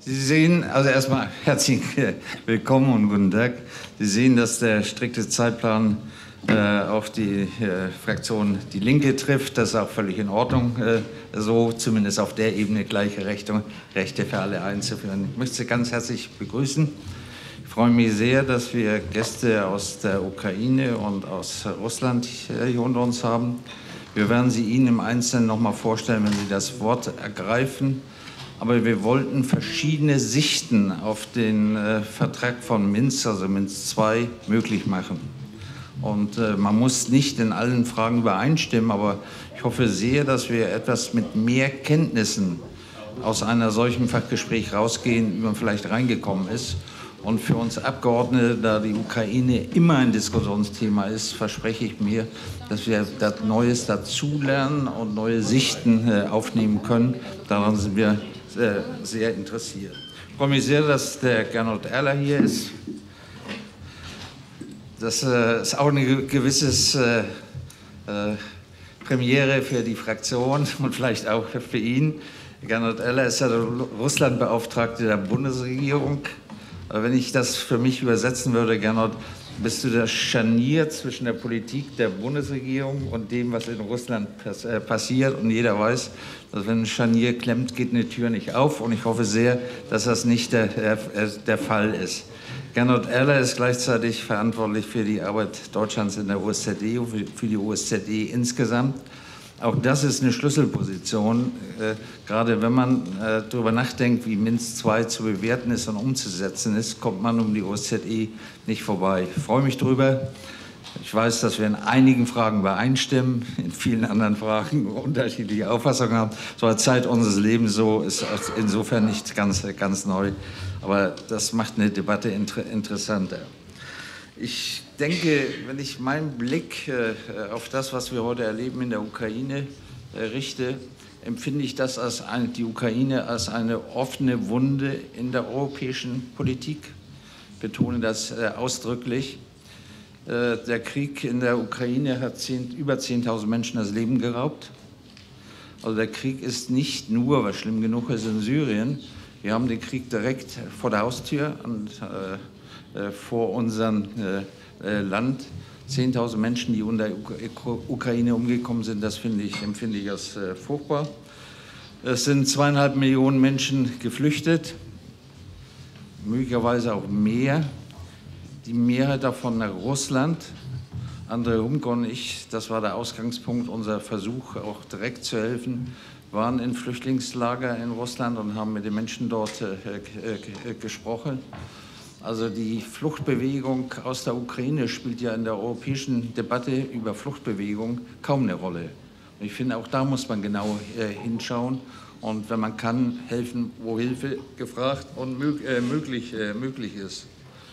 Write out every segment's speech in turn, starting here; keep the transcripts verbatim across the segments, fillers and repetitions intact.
Sie sehen, also erstmal herzlich willkommen und guten Tag. Sie sehen, dass der strikte Zeitplan äh, auf die äh, Fraktion Die Linke trifft. Das ist auch völlig in Ordnung, äh, so zumindest auf der Ebene gleiche Rechte, Rechte für alle einzuführen. Ich möchte Sie ganz herzlich begrüßen. Ich freue mich sehr, dass wir Gäste aus der Ukraine und aus Russland hier unter uns haben. Wir werden sie Ihnen im Einzelnen noch mal vorstellen, wenn Sie das Wort ergreifen. Aber wir wollten verschiedene Sichten auf den äh, Vertrag von Minsk, also Minsk zwei, möglich machen. Und äh, man muss nicht in allen Fragen übereinstimmen, aber ich hoffe sehr, dass wir etwas mit mehr Kenntnissen aus einer solchen Fachgespräch rausgehen, wie man vielleicht reingekommen ist. Und für uns Abgeordnete, da die Ukraine immer ein Diskussionsthema ist, verspreche ich mir, dass wir das Neues dazulernen und neue Sichten äh, aufnehmen können. Daran sind wir äh, sehr interessiert. Ich freue mich sehr, dass der Gernot Erler hier ist. Das äh, ist auch eine gewisse äh, äh, Premiere für die Fraktion und vielleicht auch für ihn. Gernot Erler ist ja der Russlandbeauftragte der Bundesregierung. Wenn ich das für mich übersetzen würde, Gernot, bist du das Scharnier zwischen der Politik der Bundesregierung und dem, was in Russland passiert. Und jeder weiß, dass wenn ein Scharnier klemmt, geht eine Tür nicht auf. Und ich hoffe sehr, dass das nicht der, der, der Fall ist. Gernot Erler ist gleichzeitig verantwortlich für die Arbeit Deutschlands in der O S Z E und für die O S Z E insgesamt. Auch das ist eine Schlüsselposition, äh, gerade wenn man äh, darüber nachdenkt, wie Minsk zwei zu bewerten ist und umzusetzen ist, kommt man um die O S Z E nicht vorbei. Ich freue mich darüber. Ich weiß, dass wir in einigen Fragen übereinstimmen, in vielen anderen Fragen unterschiedliche Auffassungen haben. So eine Zeit unseres Lebens, so ist insofern nicht ganz, ganz neu. Aber das macht eine Debatte inter interessanter. Ich denke, wenn ich meinen Blick äh, auf das, was wir heute erleben in der Ukraine, äh, richte, empfinde ich das als eine, die Ukraine als eine offene Wunde in der europäischen Politik. Ich betone das äh, ausdrücklich. Äh, der Krieg in der Ukraine hat zehn, über zehntausend Menschen das Leben geraubt. Also der Krieg ist nicht nur, was schlimm genug ist, in Syrien. Wir haben den Krieg direkt vor der Haustür und äh, vor unserem äh, Land. zehntausend Menschen, die in der Ukraine umgekommen sind, das finde ich, empfinde ich als äh, furchtbar. Es sind zweieinhalb Millionen Menschen geflüchtet, möglicherweise auch mehr. Die Mehrheit davon nach Russland. André Humke und ich, das war der Ausgangspunkt, unser Versuch, auch direkt zu helfen, waren in Flüchtlingslager in Russland und haben mit den Menschen dort äh, äh, gesprochen. Also die Fluchtbewegung aus der Ukraine spielt ja in der europäischen Debatte über Fluchtbewegung kaum eine Rolle. Und ich finde, auch da muss man genau äh, hinschauen und wenn man kann, helfen, wo Hilfe gefragt und mög äh, möglich, äh, möglich ist.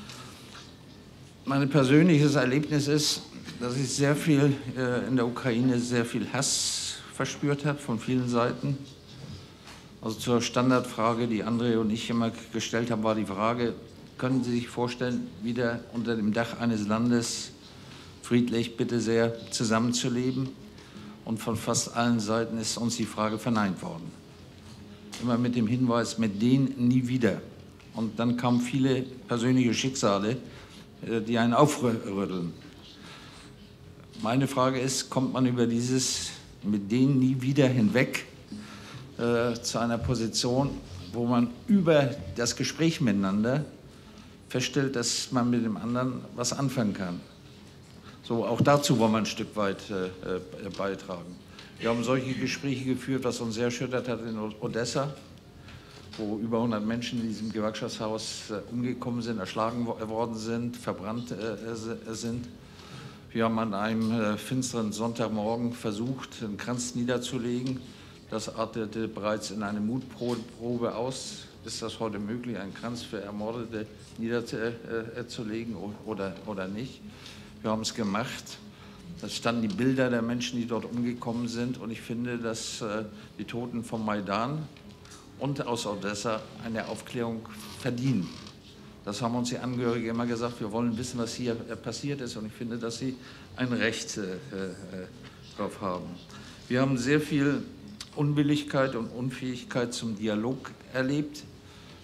Mein persönliches Erlebnis ist, dass ich sehr viel äh, in der Ukraine sehr viel Hass verspürt habe von vielen Seiten. Also zur Standardfrage, die André und ich immer gestellt haben, war die Frage: Können Sie sich vorstellen, wieder unter dem Dach eines Landes friedlich, bitte sehr, zusammenzuleben? Und von fast allen Seiten ist uns die Frage verneint worden. Immer mit dem Hinweis, mit denen nie wieder. Und dann kamen viele persönliche Schicksale, die einen aufrütteln. Meine Frage ist, kommt man über dieses mit denen nie wieder hinweg äh, zu einer Position, wo man über das Gespräch miteinander feststellt, dass man mit dem anderen was anfangen kann. So, auch dazu wollen wir ein Stück weit äh, äh, beitragen. Wir haben solche Gespräche geführt, was uns sehr erschüttert hat in Odessa, wo über hundert Menschen in diesem Gewerkschaftshaus äh, umgekommen sind, erschlagen worden sind, verbrannt äh, sind. Wir haben an einem äh, finsteren Sonntagmorgen versucht, einen Kranz niederzulegen. Das artete bereits in eine Mutprobe aus. Ist das heute möglich, einen Kranz für Ermordete niederzulegen oder, oder nicht? Wir haben es gemacht. Da standen die Bilder der Menschen, die dort umgekommen sind. Und ich finde, dass äh, die Toten vom Maidan und aus Odessa eine Aufklärung verdienen. Das haben uns die Angehörigen immer gesagt. Wir wollen wissen, was hier äh, passiert ist. Und ich finde, dass sie ein Recht äh, äh, darauf haben. Wir haben sehr viel Unwilligkeit und Unfähigkeit zum Dialog erlebt.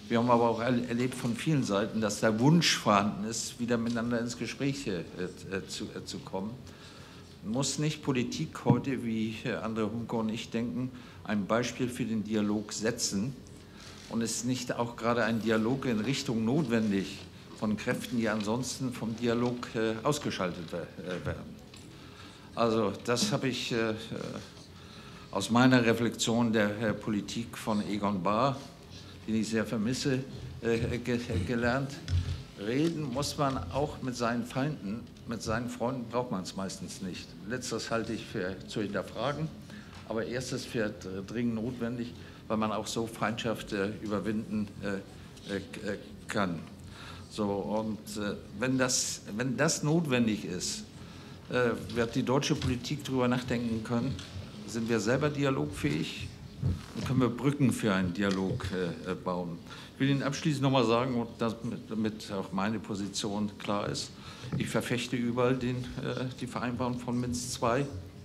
Wir haben aber auch erlebt von vielen Seiten, dass der Wunsch vorhanden ist, wieder miteinander ins Gespräch äh, zu, äh, zu kommen. Muss nicht Politik heute, wie André Humke und ich denken, ein Beispiel für den Dialog setzen? Und ist nicht auch gerade ein Dialog in Richtung notwendig von Kräften, die ansonsten vom Dialog äh, ausgeschaltet äh, werden? Also das habe ich äh, aus meiner Reflexion der äh, Politik von Egon Bahr, den ich sehr vermisse, äh, ge gelernt. Reden muss man auch mit seinen Feinden, mit seinen Freunden braucht man es meistens nicht. Letzteres halte ich für zu hinterfragen, aber erstes für dringend notwendig, weil man auch so Feindschaft äh, überwinden äh, äh, kann. So, und äh, wenn, das, wenn das notwendig ist, äh, wird die deutsche Politik darüber nachdenken können, sind wir selber dialogfähig und können wir Brücken für einen Dialog äh, bauen. Ich will Ihnen abschließend noch mal sagen, und damit auch meine Position klar ist, ich verfechte überall den, äh, die Vereinbarung von Minsk zwei.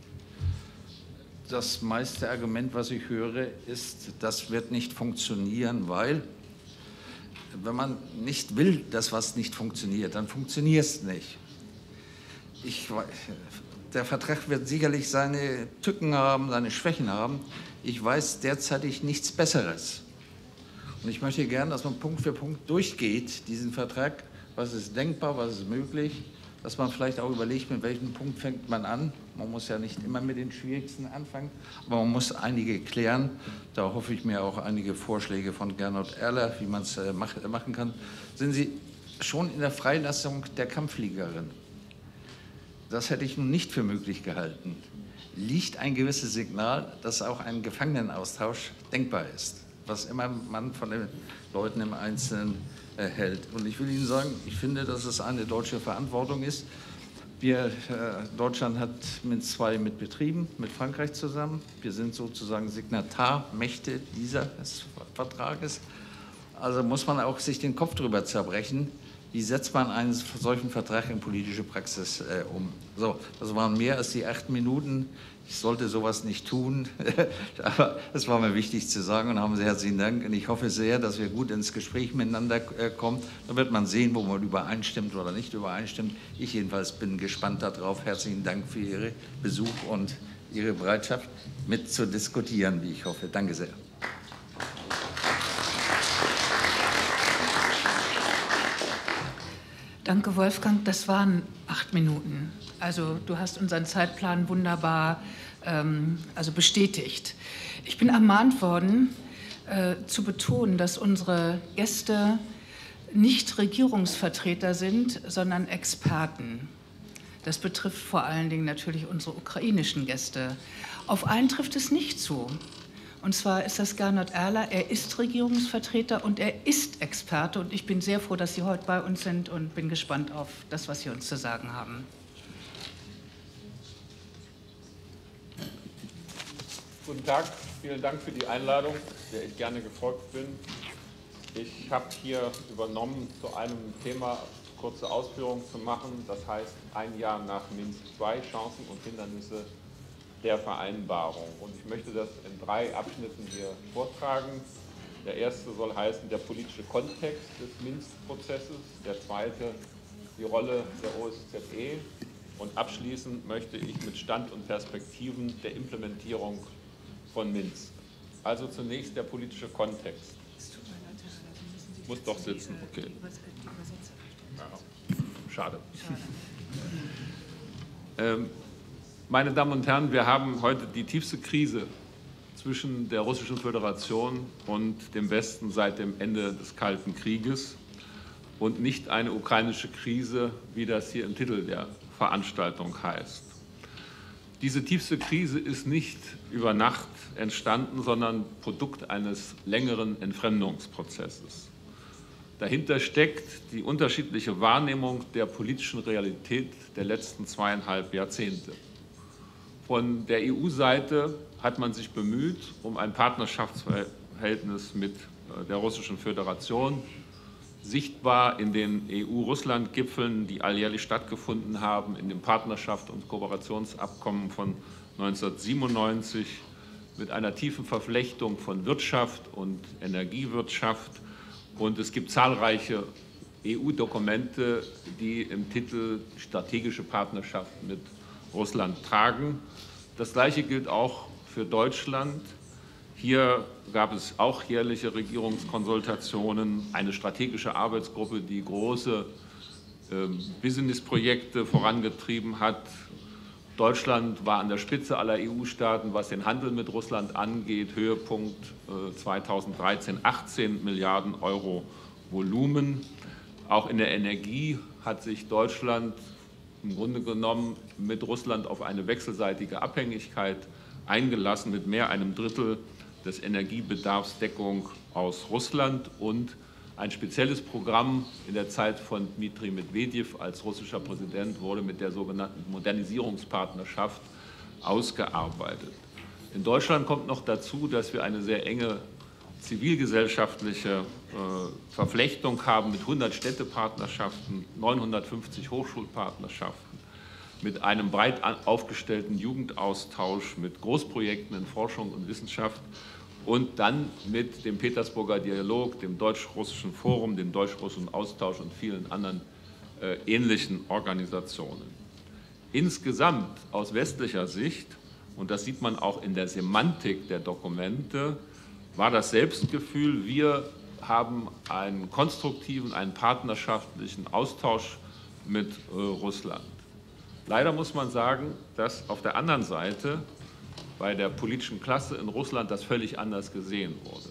Das meiste Argument, was ich höre, ist, das wird nicht funktionieren, weil wenn man nicht will, dass was nicht funktioniert, dann funktioniert es nicht. Ich, der Vertrag wird sicherlich seine Tücken haben, seine Schwächen haben. Ich weiß derzeitig nichts Besseres. Und ich möchte gerne, dass man Punkt für Punkt durchgeht, diesen Vertrag. Was ist denkbar, was ist möglich, dass man vielleicht auch überlegt, mit welchem Punkt fängt man an. Man muss ja nicht immer mit den schwierigsten anfangen, aber man muss einige klären. Da hoffe ich mir auch einige Vorschläge von Gernot Erler, wie man es äh, mach, äh, machen kann. Sind Sie schon in der Freilassung der Kampffliegerin? Das hätte ich nun nicht für möglich gehalten. Liegt ein gewisses Signal, dass auch ein Gefangenenaustausch denkbar ist, was immer man von den Leuten im Einzelnen äh, hält. Und ich will Ihnen sagen, ich finde, dass es eine deutsche Verantwortung ist. Wir, äh, Deutschland hat Minsk zwei mit betrieben, mit Frankreich zusammen. Wir sind sozusagen Signatarmächte dieses Vertrages. Also muss man auch sich den Kopf darüber zerbrechen, wie setzt man einen solchen Vertrag in politische Praxis äh, um. So, das waren mehr als die acht Minuten. Ich sollte sowas nicht tun, aber es war mir wichtig zu sagen und haben Sie herzlichen Dank. Und ich hoffe sehr, dass wir gut ins Gespräch miteinander äh, kommen. Da wird man sehen, wo man übereinstimmt oder nicht übereinstimmt. Ich jedenfalls bin gespannt darauf. Herzlichen Dank für Ihren Besuch und Ihre Bereitschaft, mit zu diskutieren, wie ich hoffe. Danke sehr. Danke, Wolfgang. Das waren acht Minuten. Also du hast unseren Zeitplan wunderbar ähm, also bestätigt. Ich bin ermahnt worden, äh, zu betonen, dass unsere Gäste nicht Regierungsvertreter sind, sondern Experten. Das betrifft vor allen Dingen natürlich unsere ukrainischen Gäste. Auf einen trifft es nicht zu. Und zwar ist das Gernot Erler, er ist Regierungsvertreter und er ist Experte. Und ich bin sehr froh, dass Sie heute bei uns sind und bin gespannt auf das, was Sie uns zu sagen haben. Guten Tag, vielen Dank für die Einladung, der ich gerne gefolgt bin. Ich habe hier übernommen, zu einem Thema kurze Ausführungen zu machen. Das heißt, ein Jahr nach Minsk zwei, Chancen und Hindernisse der Vereinbarung. Und ich möchte das in drei Abschnitten hier vortragen. Der erste soll heißen, der politische Kontext des Minsk-Prozesses. Der zweite, die Rolle der O S Z E. Und abschließend möchte ich mit Stand und Perspektiven der Implementierung von Minsk. Also zunächst der politische Kontext. Ich muss doch sitzen, okay. Ja, schade. ähm, Meine Damen und Herren, wir haben heute die tiefste Krise zwischen der Russischen Föderation und dem Westen seit dem Ende des Kalten Krieges und nicht eine ukrainische Krise, wie das hier im Titel der Veranstaltung heißt. Diese tiefste Krise ist nicht über Nacht entstanden, sondern Produkt eines längeren Entfremdungsprozesses. Dahinter steckt die unterschiedliche Wahrnehmung der politischen Realität der letzten zweieinhalb Jahrzehnte. Von der E U-Seite hat man sich bemüht um ein Partnerschaftsverhältnis mit der Russischen Föderation, sichtbar in den E U-Russland-Gipfeln, die alljährlich stattgefunden haben, in dem Partnerschaft- und Kooperationsabkommen von neunzehnhundertsiebenundneunzig mit einer tiefen Verflechtung von Wirtschaft und Energiewirtschaft Und es gibt zahlreiche E U-Dokumente, die im Titel strategische Partnerschaft mit Russland tragen. Das Gleiche gilt auch für Deutschland. Hier gab es auch jährliche Regierungskonsultationen, eine strategische Arbeitsgruppe, die große äh, Businessprojekte vorangetrieben hat. Deutschland war an der Spitze aller E U-Staaten, was den Handel mit Russland angeht. Höhepunkt äh, zweitausenddreizehn, achtzehn Milliarden Euro Volumen. Auch in der Energie hat sich Deutschland im Grunde genommen mit Russland auf eine wechselseitige Abhängigkeit eingelassen, mit mehr einem Drittel des Energiebedarfsdeckung aus Russland und ein spezielles Programm in der Zeit von Dmitri Medwedew als russischer Präsident wurde mit der sogenannten Modernisierungspartnerschaft ausgearbeitet. In Deutschland kommt noch dazu, dass wir eine sehr enge zivilgesellschaftliche äh, Verflechtung haben mit hundert Städtepartnerschaften, neunhundertfünfzig Hochschulpartnerschaften, mit einem breit aufgestellten Jugendaustausch, mit Großprojekten in Forschung und Wissenschaft und dann mit dem Petersburger Dialog, dem Deutsch-Russischen Forum, dem Deutsch-Russischen Austausch und vielen anderen äh, ähnlichen Organisationen. Insgesamt aus westlicher Sicht, und das sieht man auch in der Semantik der Dokumente, war das Selbstgefühl, wir haben einen konstruktiven, einen partnerschaftlichen Austausch mit äh, Russland. Leider muss man sagen, dass auf der anderen Seite bei der politischen Klasse in Russland das völlig anders gesehen wurde.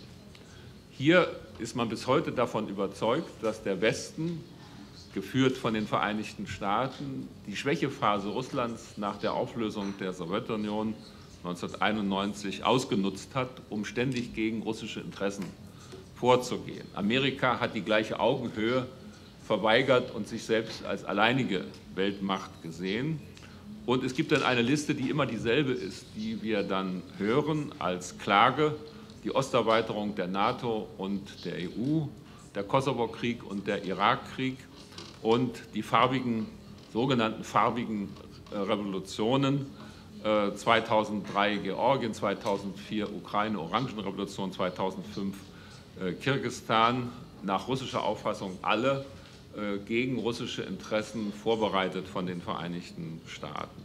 Hier ist man bis heute davon überzeugt, dass der Westen, geführt von den Vereinigten Staaten, die Schwächephase Russlands nach der Auflösung der Sowjetunion neunzehnhunderteinundneunzig ausgenutzt hat, um ständig gegen russische Interessen vorzugehen. Amerika hat die gleiche Augenhöhe verweigert und sich selbst als alleinige Weltmacht gesehen. Und es gibt dann eine Liste, die immer dieselbe ist, die wir dann hören als Klage: die Osterweiterung der NATO und der E U, der Kosovo-Krieg und der Irakkrieg und die farbigen, sogenannten farbigen Revolutionen, zweitausenddrei Georgien, zweitausendvier Ukraine, Orangenrevolution, zweitausendfünf Kirgisistan, nach russischer Auffassung alle gegen russische Interessen, vorbereitet von den Vereinigten Staaten.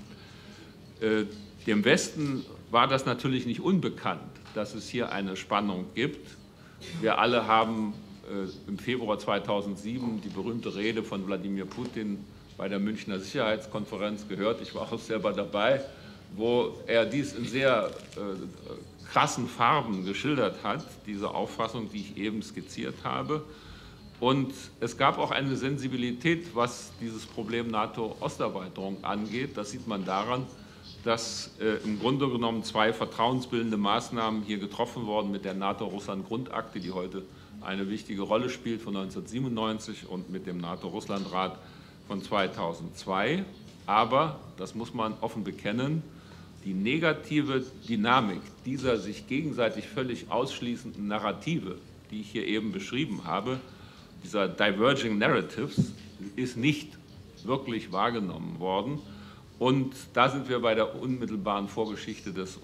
Dem Westen war das natürlich nicht unbekannt, dass es hier eine Spannung gibt. Wir alle haben im Februar zweitausendsieben die berühmte Rede von Wladimir Putin bei der Münchner Sicherheitskonferenz gehört. Ich war auch selber dabei, wo er dies in sehr äh, krassen Farben geschildert hat, diese Auffassung, die ich eben skizziert habe. Und es gab auch eine Sensibilität, was dieses Problem NATO-Osterweiterung angeht. Das sieht man daran, dass äh, im Grunde genommen zwei vertrauensbildende Maßnahmen hier getroffen wurden mit der NATO-Russland-Grundakte, die heute eine wichtige Rolle spielt, von neunzehnhundertsiebenundneunzig, und mit dem NATO-Russland-Rat von zweitausendzwei. Aber, das muss man offen bekennen, die negative Dynamik dieser sich gegenseitig völlig ausschließenden Narrative, die ich hier eben beschrieben habe, dieser Diverging Narratives, ist nicht wirklich wahrgenommen worden. Und da sind wir bei der unmittelbaren Vorgeschichte des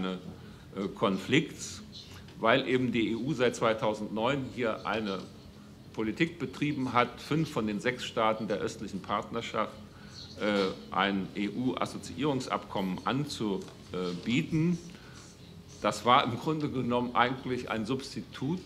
Ukraine-Konflikts, weil eben die E U seit zweitausendneun hier eine Politik betrieben hat, fünf von den sechs Staaten der östlichen Partnerschaft äh, ein E U-Assoziierungsabkommen anzubieten. Das war im Grunde genommen eigentlich ein Substitut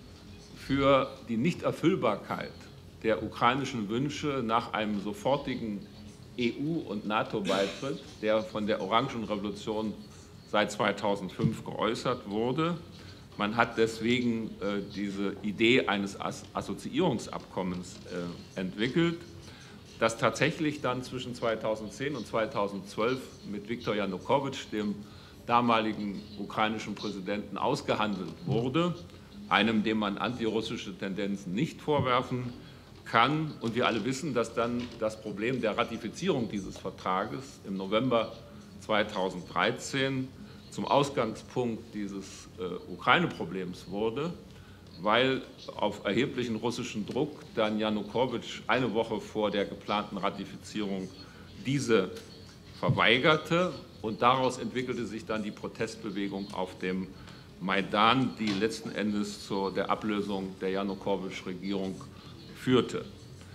für die Nichterfüllbarkeit der ukrainischen Wünsche nach einem sofortigen E U- und NATO-Beitritt, der von der Orangenrevolution seit zweitausendfünf geäußert wurde. Man hat deswegen äh, diese Idee eines As- Assoziierungsabkommens äh, entwickelt, das tatsächlich dann zwischen zweitausendzehn und zweitausendzwölf mit Viktor Janukowitsch, dem damaligen ukrainischen Präsidenten, ausgehandelt wurde, einem, dem man antirussische Tendenzen nicht vorwerfen kann. Und wir alle wissen, dass dann das Problem der Ratifizierung dieses Vertrages im November zweitausenddreizehn zum Ausgangspunkt dieses äh, Ukraine-Problems wurde, weil auf erheblichen russischen Druck dann Janukowitsch eine Woche vor der geplanten Ratifizierung diese verweigerte, und daraus entwickelte sich dann die Protestbewegung auf dem Maidan, die letzten Endes zu der Ablösung der Janukowitsch-Regierung führte.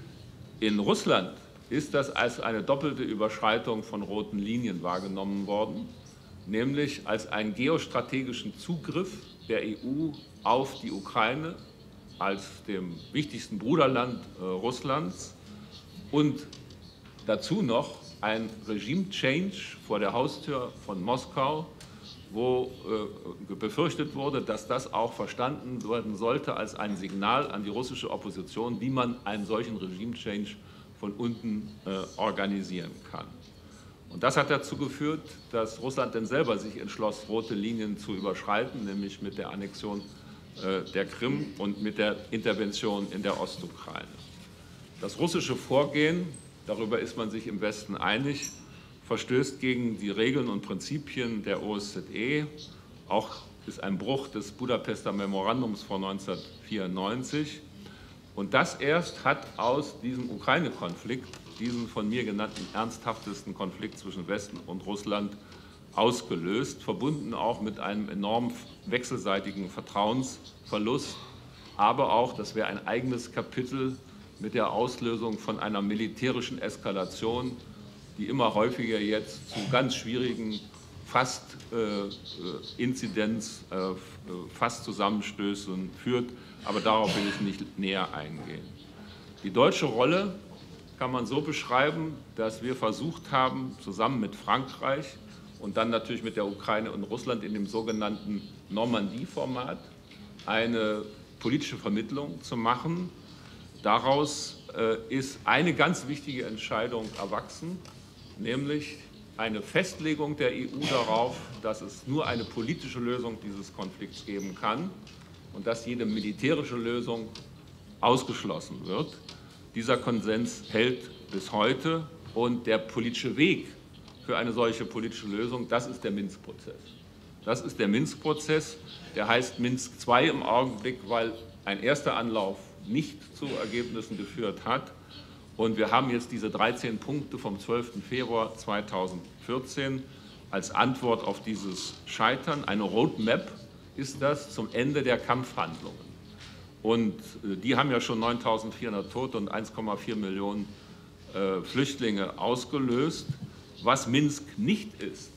In Russland ist das als eine doppelte Überschreitung von roten Linien wahrgenommen worden, nämlich als einen geostrategischen Zugriff der E U auf die Ukraine als dem wichtigsten Bruderland äh, Russlands und dazu noch ein Regime-Change vor der Haustür von Moskau, wo äh, befürchtet wurde, dass das auch verstanden werden sollte als ein Signal an die russische Opposition, wie man einen solchen Regime-Change von unten äh, organisieren kann. Und das hat dazu geführt, dass Russland dann selber sich entschloss, rote Linien zu überschreiten, nämlich mit der Annexion äh, der Krim und mit der Intervention in der Ostukraine. Das russische Vorgehen, darüber ist man sich im Westen einig, verstößt gegen die Regeln und Prinzipien der O S Z E, auch ist ein Bruch des Budapester Memorandums von neunzehnhundertvierundneunzig. Und das erst hat aus diesem Ukraine-Konflikt, diesen von mir genannten ernsthaftesten Konflikt zwischen Westen und Russland, ausgelöst, verbunden auch mit einem enorm wechselseitigen Vertrauensverlust, aber auch, das wäre ein eigenes Kapitel, mit der Auslösung von einer militärischen Eskalation, die immer häufiger jetzt zu ganz schwierigen fast äh, Inzidenz, äh, fast Zusammenstößen führt, aber darauf will ich nicht näher eingehen. Die deutsche Rolle kann man so beschreiben, dass wir versucht haben, zusammen mit Frankreich und dann natürlich mit der Ukraine und Russland in dem sogenannten Normandie-Format eine politische Vermittlung zu machen. Daraus äh, ist eine ganz wichtige Entscheidung erwachsen, nämlich eine Festlegung der E U darauf, dass es nur eine politische Lösung dieses Konflikts geben kann und dass jede militärische Lösung ausgeschlossen wird. Dieser Konsens hält bis heute und der politische Weg für eine solche politische Lösung, das ist der Minsk-Prozess. Das ist der Minsk-Prozess, der heißt Minsk zwei im Augenblick, weil ein erster Anlauf nicht zu Ergebnissen geführt hat. Und wir haben jetzt diese dreizehn Punkte vom zwölften Februar zweitausendvierzehn als Antwort auf dieses Scheitern. Eine Roadmap ist das zum Ende der Kampfhandlungen. Und die haben ja schon neuntausendvierhundert Tote und eins Komma vier Millionen äh, Flüchtlinge ausgelöst. Was Minsk nicht ist,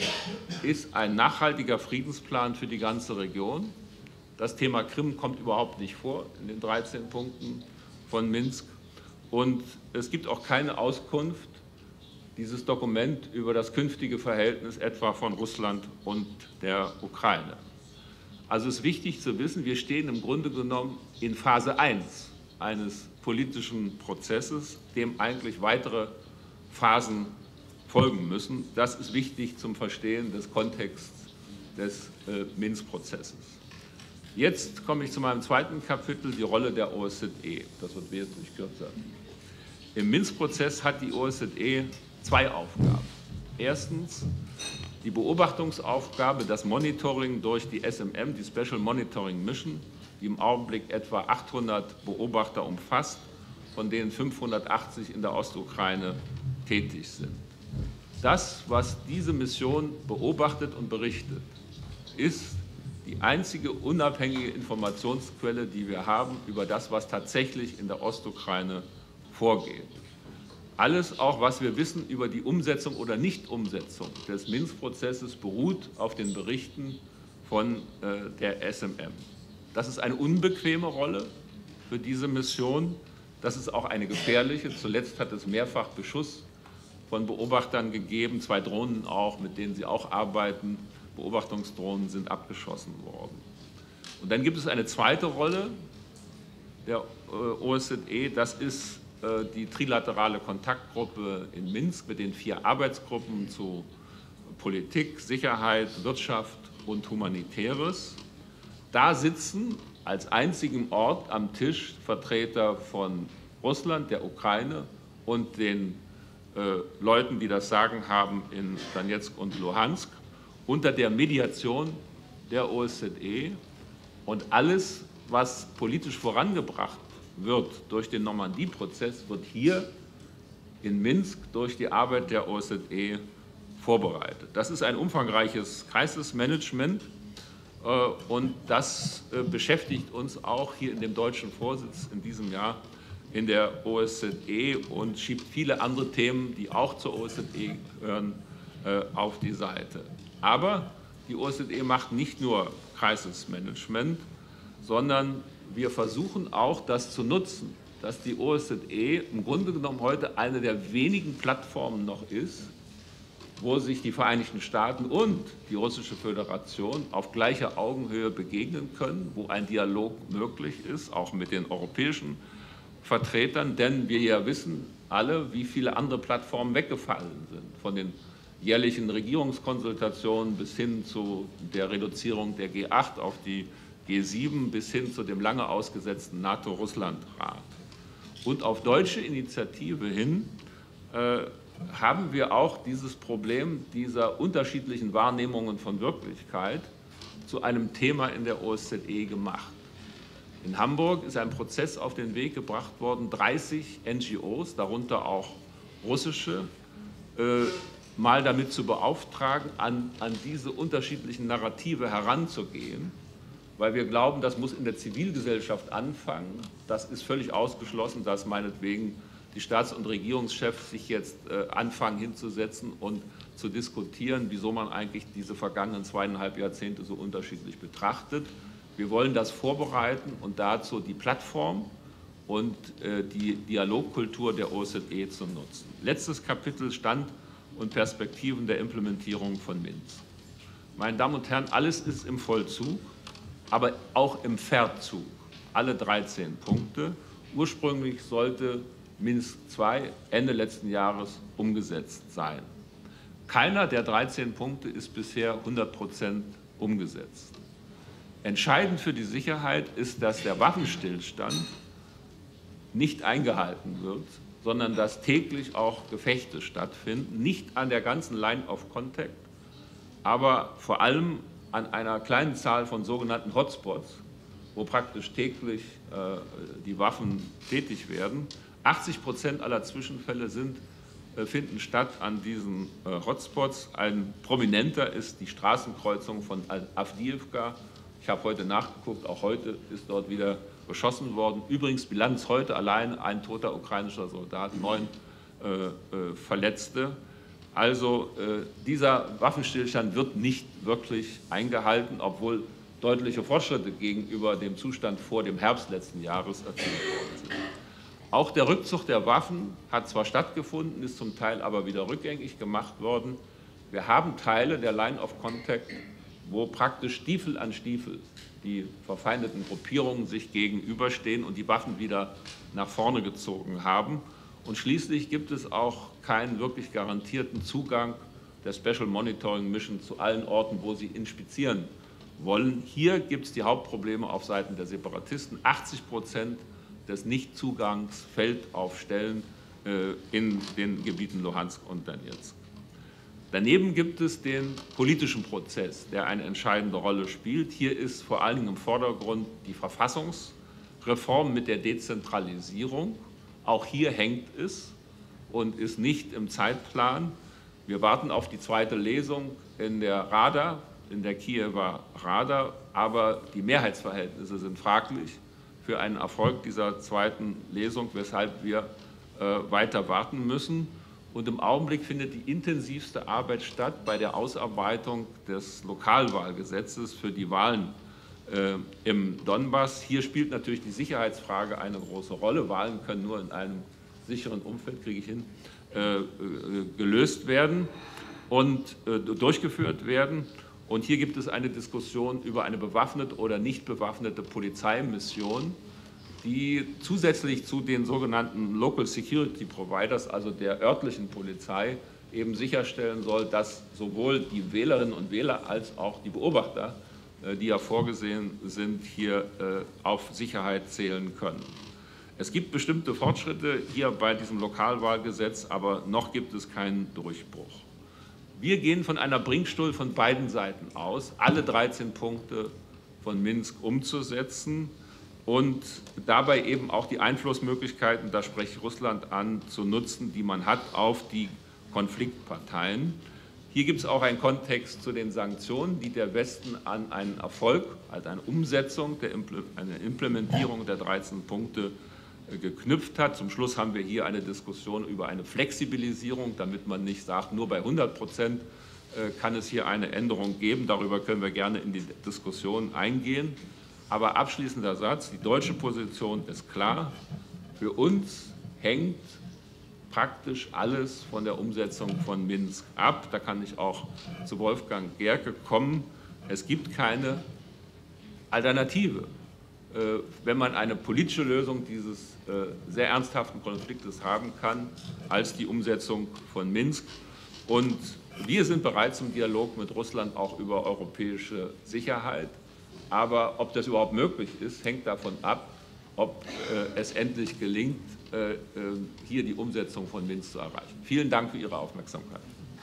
ist ein nachhaltiger Friedensplan für die ganze Region. Das Thema Krim kommt überhaupt nicht vor in den dreizehn Punkten von Minsk. Und es gibt auch keine Auskunft, dieses Dokument, über das künftige Verhältnis etwa von Russland und der Ukraine. Also es ist wichtig zu wissen, wir stehen im Grunde genommen in Phase eins eines politischen Prozesses, dem eigentlich weitere Phasen folgen müssen. Das ist wichtig zum Verstehen des Kontexts des äh, Minsk-Prozesses. Jetzt komme ich zu meinem zweiten Kapitel, die Rolle der O S Z E. Das wird wesentlich kürzer. Im Minsk-Prozess hat die O S Z E zwei Aufgaben. Erstens die Beobachtungsaufgabe, das Monitoring durch die S M M, die Special Monitoring Mission, die im Augenblick etwa achthundert Beobachter umfasst, von denen fünfhundertachtzig in der Ostukraine tätig sind. Das, was diese Mission beobachtet und berichtet, ist die einzige unabhängige Informationsquelle, die wir haben über das, was tatsächlich in der Ostukraine vorgeht. Alles, auch was wir wissen über die Umsetzung oder Nichtumsetzung des Minsk-Prozesses, beruht auf den Berichten von äh, der S M M. Das ist eine unbequeme Rolle für diese Mission. Das ist auch eine gefährliche. Zuletzt hat es mehrfach Beschuss von Beobachtern gegeben, zwei Drohnen auch, mit denen sie auch arbeiten. Beobachtungsdrohnen sind abgeschossen worden. Und dann gibt es eine zweite Rolle der O S Z E, das ist äh, die trilaterale Kontaktgruppe in Minsk mit den vier Arbeitsgruppen zu Politik, Sicherheit, Wirtschaft und Humanitäres. Da sitzen als einzigen Ort am Tisch Vertreter von Russland, der Ukraine und den äh, Leuten, die das Sagen haben in Donetsk und Luhansk, unter der Mediation der O S Z E. Und alles, was politisch vorangebracht wird durch den Normandie-Prozess, wird hier in Minsk durch die Arbeit der O S Z E vorbereitet. Das ist ein umfangreiches Krisismanagement, Und das beschäftigt uns auch hier in dem deutschen Vorsitz in diesem Jahr in der O S Z E und schiebt viele andere Themen, die auch zur O S Z E gehören, auf die Seite. Aber die O S Z E macht nicht nur Crisis-Management, sondern wir versuchen auch, das zu nutzen, dass die O S Z E im Grunde genommen heute eine der wenigen Plattformen noch ist, wo sich die Vereinigten Staaten und die Russische Föderation auf gleicher Augenhöhe begegnen können, wo ein Dialog möglich ist, auch mit den europäischen Vertretern, denn wir ja wissen alle, wie viele andere Plattformen weggefallen sind, von den jährlichen Regierungskonsultationen bis hin zu der Reduzierung der G acht auf die G sieben bis hin zu dem lange ausgesetzten NATO-Russland-Rat. Und auf deutsche Initiative hin äh, haben wir auch dieses Problem dieser unterschiedlichen Wahrnehmungen von Wirklichkeit zu einem Thema in der O S Z E gemacht. In Hamburg ist ein Prozess auf den Weg gebracht worden, dreißig N G Os, darunter auch russische, äh, mal damit zu beauftragen, an, an diese unterschiedlichen Narrative heranzugehen, weil wir glauben, das muss in der Zivilgesellschaft anfangen. Das ist völlig ausgeschlossen, dass meinetwegen die Staats- und Regierungschefs sich jetzt äh, anfangen hinzusetzen und zu diskutieren, wieso man eigentlich diese vergangenen zweieinhalb Jahrzehnte so unterschiedlich betrachtet. Wir wollen das vorbereiten und dazu die Plattform und äh, die Dialogkultur der O S Z E zu nutzen. Letztes Kapitel: Stand und Perspektiven der Implementierung von Minsk. Meine Damen und Herren, alles ist im Vollzug, aber auch im Verzug. Alle dreizehn Punkte. Ursprünglich sollte Minsk zwei Ende letzten Jahres umgesetzt sein. Keiner der dreizehn Punkte ist bisher hundert Prozent umgesetzt. Entscheidend für die Sicherheit ist, dass der Waffenstillstand nicht eingehalten wird, sondern dass täglich auch Gefechte stattfinden, nicht an der ganzen Line of Contact, aber vor allem an einer kleinen Zahl von sogenannten Hotspots, wo praktisch täglich äh, die Waffen tätig werden. achtzig Prozent aller Zwischenfälle sind, äh, finden statt an diesen äh, Hotspots. Ein prominenter ist die Straßenkreuzung von Avdiivka. Ich habe heute nachgeguckt, auch heute ist dort wieder beschossen worden. Übrigens Bilanz heute allein ein toter ukrainischer Soldat, neun äh, äh, Verletzte. Also äh, dieser Waffenstillstand wird nicht wirklich eingehalten, obwohl deutliche Fortschritte gegenüber dem Zustand vor dem Herbst letzten Jahres erzielt worden sind. Auch der Rückzug der Waffen hat zwar stattgefunden, ist zum Teil aber wieder rückgängig gemacht worden. Wir haben Teile der Line of Contact, wo praktisch Stiefel an Stiefel die verfeindeten Gruppierungen sich gegenüberstehen und die Waffen wieder nach vorne gezogen haben. Und schließlich gibt es auch keinen wirklich garantierten Zugang der Special Monitoring Mission zu allen Orten, wo sie inspizieren wollen. Hier gibt es die Hauptprobleme auf Seiten der Separatisten. achtzig Prozent des Nichtzugangs fällt auf Stellen äh, in den Gebieten Luhansk und Donetsk. Daneben gibt es den politischen Prozess, der eine entscheidende Rolle spielt. Hier ist vor allen Dingen im Vordergrund die Verfassungsreform mit der Dezentralisierung. Auch hier hängt es und ist nicht im Zeitplan. Wir warten auf die zweite Lesung in der Rada, in der Kiewer Rada, aber die Mehrheitsverhältnisse sind fraglich für einen Erfolg dieser zweiten Lesung, weshalb wir äh, weiter warten müssen. Und im Augenblick findet die intensivste Arbeit statt bei der Ausarbeitung des Lokalwahlgesetzes für die Wahlen äh, im Donbass. Hier spielt natürlich die Sicherheitsfrage eine große Rolle. Wahlen können nur in einem sicheren Umfeld, kriege ich hin, äh, äh, gelöst werden und äh, durchgeführt werden. Und hier gibt es eine Diskussion über eine bewaffnete oder nicht bewaffnete Polizeimission, die zusätzlich zu den sogenannten Local Security Providers, also der örtlichen Polizei, eben sicherstellen soll, dass sowohl die Wählerinnen und Wähler als auch die Beobachter, die ja vorgesehen sind, hier auf Sicherheit zählen können. Es gibt bestimmte Fortschritte hier bei diesem Lokalwahlgesetz, aber noch gibt es keinen Durchbruch. Wir gehen von einer Bringstuhl von beiden Seiten aus, alle dreizehn Punkte von Minsk umzusetzen und dabei eben auch die Einflussmöglichkeiten, da spreche ich Russland an, zu nutzen, die man hat auf die Konfliktparteien. Hier gibt es auch einen Kontext zu den Sanktionen, die der Westen an einen Erfolg, also eine Umsetzung, der Impl eine Implementierung der dreizehn Punkte äh, geknüpft hat. Zum Schluss haben wir hier eine Diskussion über eine Flexibilisierung, damit man nicht sagt, nur bei hundert Prozent äh, kann es hier eine Änderung geben. Darüber können wir gerne in die Diskussion eingehen. Aber abschließender Satz, die deutsche Position ist klar. Für uns hängt praktisch alles von der Umsetzung von Minsk ab. Da kann ich auch zu Wolfgang Gerke kommen. Es gibt keine Alternative. Wenn man eine politische Lösung dieses sehr ernsthaften Konfliktes haben kann, als die Umsetzung von Minsk. Und wir sind bereit zum Dialog mit Russland auch über europäische Sicherheit. Aber ob das überhaupt möglich ist, hängt davon ab, ob äh, es endlich gelingt, äh, hier die Umsetzung von Minsk zu erreichen. Vielen Dank für Ihre Aufmerksamkeit.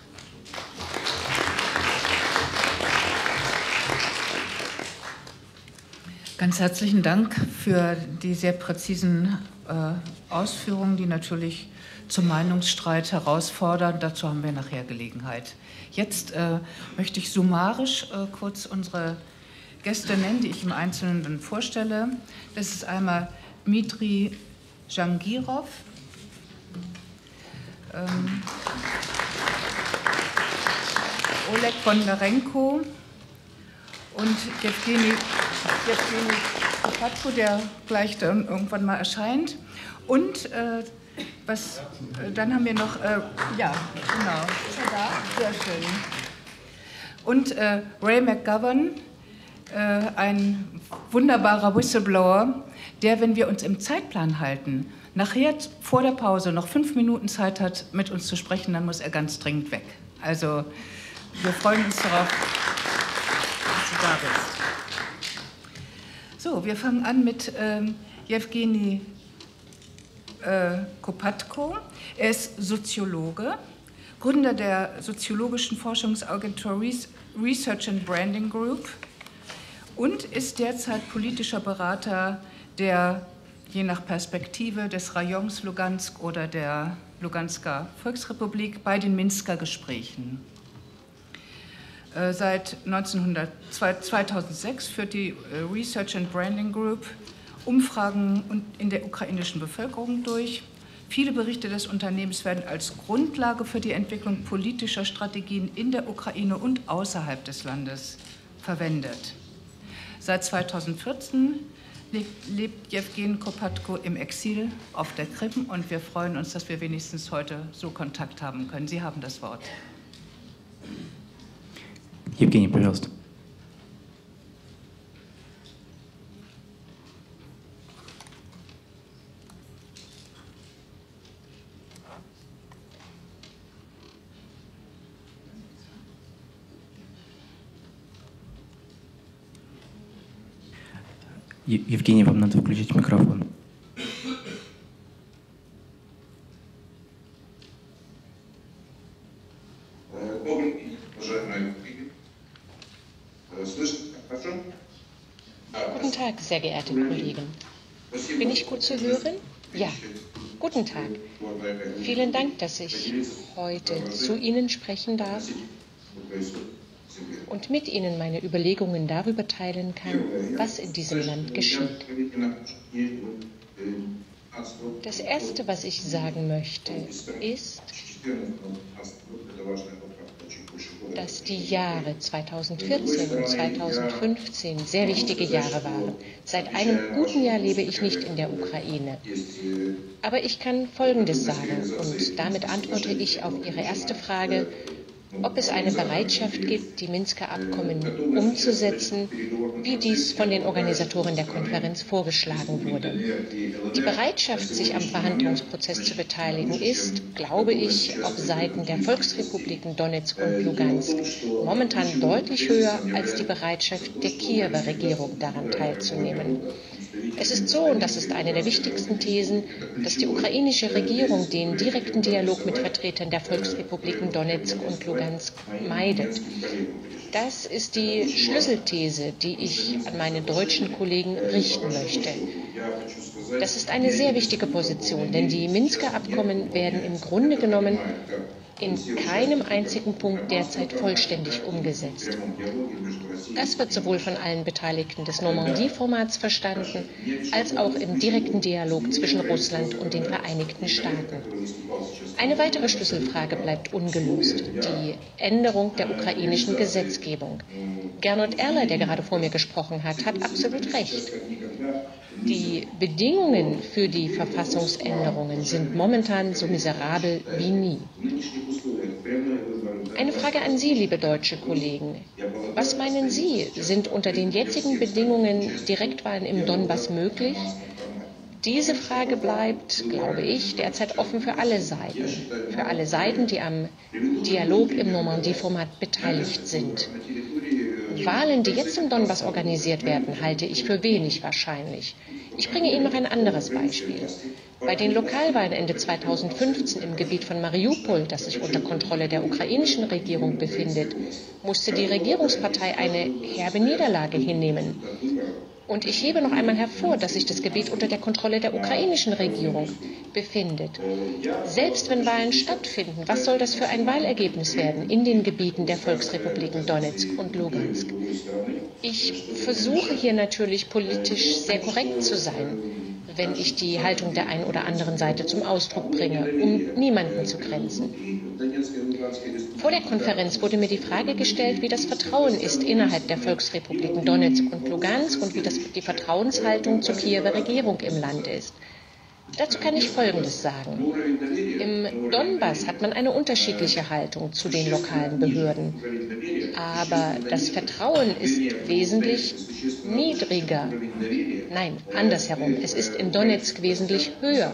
Ganz herzlichen Dank für die sehr präzisen äh, Ausführungen, die natürlich zum Meinungsstreit herausfordern. Dazu haben wir nachher Gelegenheit. Jetzt äh, möchte ich summarisch äh, kurz unsere Gäste nennen, die ich im Einzelnen dann vorstelle. Das ist einmal Dmitri Jangirov, ähm, Oleg Bondarenko und Jewgeni Kopatko, der gleich dann irgendwann mal erscheint. Und äh, was, äh, dann haben wir noch, äh, ja, genau, ist er da? Sehr schön. Und äh, Ray McGovern, ein wunderbarer Whistleblower, der, wenn wir uns im Zeitplan halten, nachher vor der Pause noch fünf Minuten Zeit hat, mit uns zu sprechen, dann muss er ganz dringend weg. Also wir freuen uns darauf, dass du da bist. So, wir fangen an mit ähm, Jewgeni äh, Kopatko. Er ist Soziologe, Gründer der soziologischen Forschungsagentur Research and Branding Group und ist derzeit politischer Berater der, je nach Perspektive, des Rajons Lugansk oder der Lugansker Volksrepublik bei den Minsker Gesprächen. Seit zweitausendsechs führt die Research and Branding Group Umfragen in der ukrainischen Bevölkerung durch. Viele Berichte des Unternehmens werden als Grundlage für die Entwicklung politischer Strategien in der Ukraine und außerhalb des Landes verwendet. Seit zweitausendvierzehn lebt Jewgeni Kopatko im Exil auf der Krim und wir freuen uns, dass wir wenigstens heute so Kontakt haben können. Sie haben das Wort. Jewgeni, пожалуйста. Евгений, вам надо включить микрофон. Guten Tag, sehr geehrte Kollegen. Bin ich gut zu hören? Ja. Guten Tag. Vielen Dank, dass ich heute zu Ihnen sprechen darf und mit Ihnen meine Überlegungen darüber teilen kann, was in diesem Land geschieht. Das Erste, was ich sagen möchte, ist, dass die Jahre zweitausendvierzehn und zweitausendfünfzehn sehr wichtige Jahre waren. Seit einem guten Jahr lebe ich nicht in der Ukraine. Aber ich kann Folgendes sagen, und damit antworte ich auf Ihre erste Frage, ob es eine Bereitschaft gibt, die Minsker Abkommen umzusetzen, wie dies von den Organisatoren der Konferenz vorgeschlagen wurde. Die Bereitschaft, sich am Verhandlungsprozess zu beteiligen, ist, glaube ich, auf Seiten der Volksrepubliken Donezk und Lugansk momentan deutlich höher als die Bereitschaft der Kiewer Regierung, daran teilzunehmen. Es ist so, und das ist eine der wichtigsten Thesen, dass die ukrainische Regierung den direkten Dialog mit Vertretern der Volksrepubliken Donezk und Lugansk meidet. Das ist die Schlüsselthese, die ich an meine deutschen Kollegen richten möchte. Das ist eine sehr wichtige Position, denn die Minsker Abkommen werden im Grunde genommen in keinem einzigen Punkt derzeit vollständig umgesetzt. Das wird sowohl von allen Beteiligten des Normandie-Formats verstanden, als auch im direkten Dialog zwischen Russland und den Vereinigten Staaten. Eine weitere Schlüsselfrage bleibt ungelöst, die Änderung der ukrainischen Gesetzgebung. Gernot Erler, der gerade vor mir gesprochen hat, hat absolut recht. Die Bedingungen für die Verfassungsänderungen sind momentan so miserabel wie nie. Eine Frage an Sie, liebe deutsche Kollegen. Was meinen Sie, sind unter den jetzigen Bedingungen Direktwahlen im Donbass möglich? Diese Frage bleibt, glaube ich, derzeit offen für alle Seiten. Für alle Seiten, die am Dialog im Normandie-Format beteiligt sind. Wahlen, die jetzt im Donbass organisiert werden, halte ich für wenig wahrscheinlich. Ich bringe Ihnen noch ein anderes Beispiel. Bei den Lokalwahlen Ende zweitausendfünfzehn im Gebiet von Mariupol, das sich unter Kontrolle der ukrainischen Regierung befindet, musste die Regierungspartei eine herbe Niederlage hinnehmen. Und ich hebe noch einmal hervor, dass sich das Gebiet unter der Kontrolle der ukrainischen Regierung befindet. Selbst wenn Wahlen stattfinden, was soll das für ein Wahlergebnis werden in den Gebieten der Volksrepubliken Donetsk und Lugansk? Ich versuche hier natürlich politisch sehr korrekt zu sein, wenn ich die Haltung der einen oder anderen Seite zum Ausdruck bringe, um niemanden zu grenzen. Vor der Konferenz wurde mir die Frage gestellt, wie das Vertrauen ist innerhalb der Volksrepubliken Donetsk und Lugansk und wie das, die Vertrauenshaltung zur Kiewer Regierung im Land ist. Dazu kann ich Folgendes sagen. Im Donbass hat man eine unterschiedliche Haltung zu den lokalen Behörden. Aber das Vertrauen ist wesentlich niedriger. Nein, andersherum. Es ist in Donetsk wesentlich höher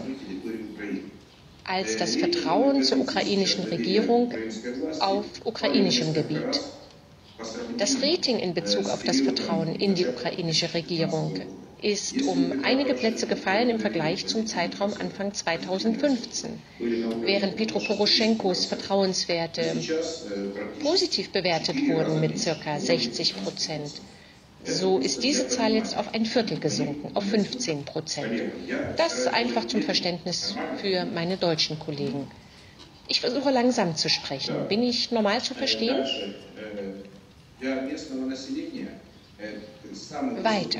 als das Vertrauen zur ukrainischen Regierung auf ukrainischem Gebiet. Das Rating in Bezug auf das Vertrauen in die ukrainische Regierung ist um einige Plätze gefallen im Vergleich zum Zeitraum Anfang zweitausendfünfzehn. Während Petro Poroschenkos Vertrauenswerte positiv bewertet wurden mit ca. sechzig Prozent, so ist diese Zahl jetzt auf ein Viertel gesunken, auf fünfzehn Prozent. Das einfach zum Verständnis für meine deutschen Kollegen. Ich versuche langsam zu sprechen. Bin ich normal zu verstehen? Weiter.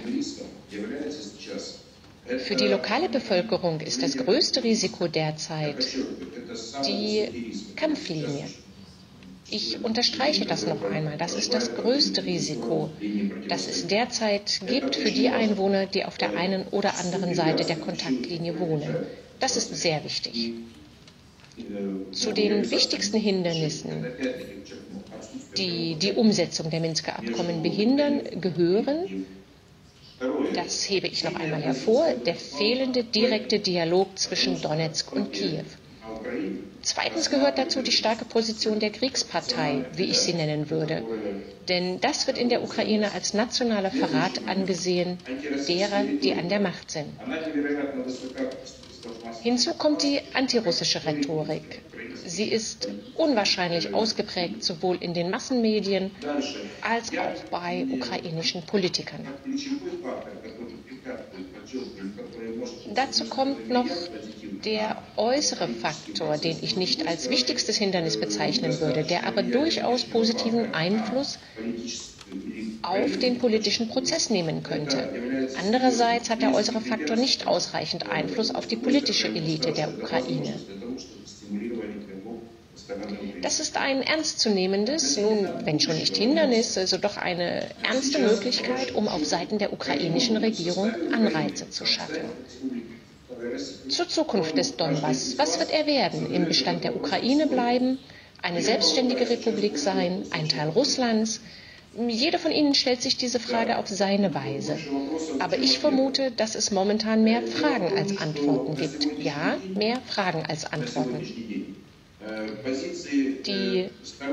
Für die lokale Bevölkerung ist das größte Risiko derzeit die Kampflinie. Ich unterstreiche das noch einmal. Das ist das größte Risiko, das es derzeit gibt für die Einwohner, die auf der einen oder anderen Seite der Kontaktlinie wohnen. Das ist sehr wichtig. Zu den wichtigsten Hindernissen, die die Umsetzung der Minsker Abkommen behindern, gehören, das hebe ich noch einmal hervor, der fehlende direkte Dialog zwischen Donetsk und Kiew. Zweitens gehört dazu die starke Position der Kriegspartei, wie ich sie nennen würde. Denn das wird in der Ukraine als nationaler Verrat angesehen, derer, die an der Macht sind. Hinzu kommt die antirussische Rhetorik. Sie ist unwahrscheinlich ausgeprägt, sowohl in den Massenmedien als auch bei ukrainischen Politikern. Dazu kommt noch der äußere Faktor, den ich nicht als wichtigstes Hindernis bezeichnen würde, der aber durchaus positiven Einfluss auf den politischen Prozess nehmen könnte. Andererseits hat der äußere Faktor nicht ausreichend Einfluss auf die politische Elite der Ukraine. Das ist ein ernstzunehmendes, nun, wenn schon nicht Hindernis, also doch eine ernste Möglichkeit, um auf Seiten der ukrainischen Regierung Anreize zu schaffen. Zur Zukunft des Donbass. Was wird er werden? Im Bestand der Ukraine bleiben? Eine selbstständige Republik sein? Ein Teil Russlands? Jeder von Ihnen stellt sich diese Frage auf seine Weise. Aber ich vermute, dass es momentan mehr Fragen als Antworten gibt. Ja, mehr Fragen als Antworten. Die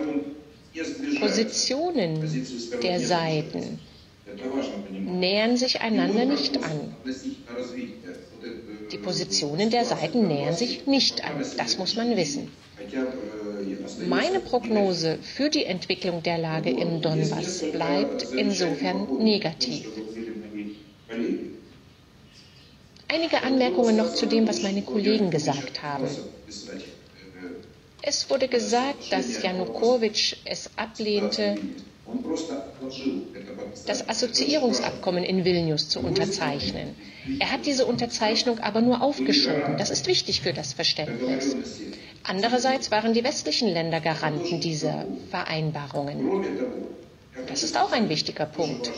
Positionen der Seiten nähern sich einander nicht an. Die Positionen der Seiten nähern sich nicht an. Das muss man wissen. Meine Prognose für die Entwicklung der Lage im Donbass bleibt insofern negativ. Einige Anmerkungen noch zu dem, was meine Kollegen gesagt haben. Es wurde gesagt, dass Janukowitsch es ablehnte, das Assoziierungsabkommen in Vilnius zu unterzeichnen. Er hat diese Unterzeichnung aber nur aufgeschoben. Das ist wichtig für das Verständnis. Andererseits waren die westlichen Länder Garanten dieser Vereinbarungen. Das ist auch ein wichtiger Punkt.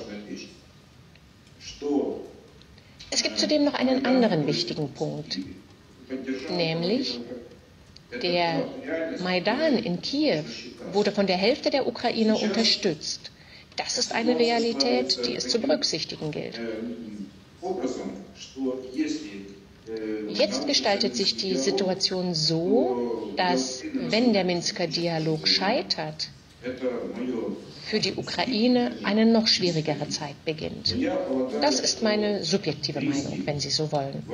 Es gibt zudem noch einen anderen wichtigen Punkt, nämlich der Maidan in Kiew wurde von der Hälfte der Ukrainer unterstützt. Das ist eine Realität, die es zu berücksichtigen gilt. Jetzt gestaltet sich die Situation so, dass, wenn der Minsker Dialog scheitert, für die Ukraine eine noch schwierigere Zeit beginnt. Das ist meine subjektive Meinung, wenn Sie so wollen.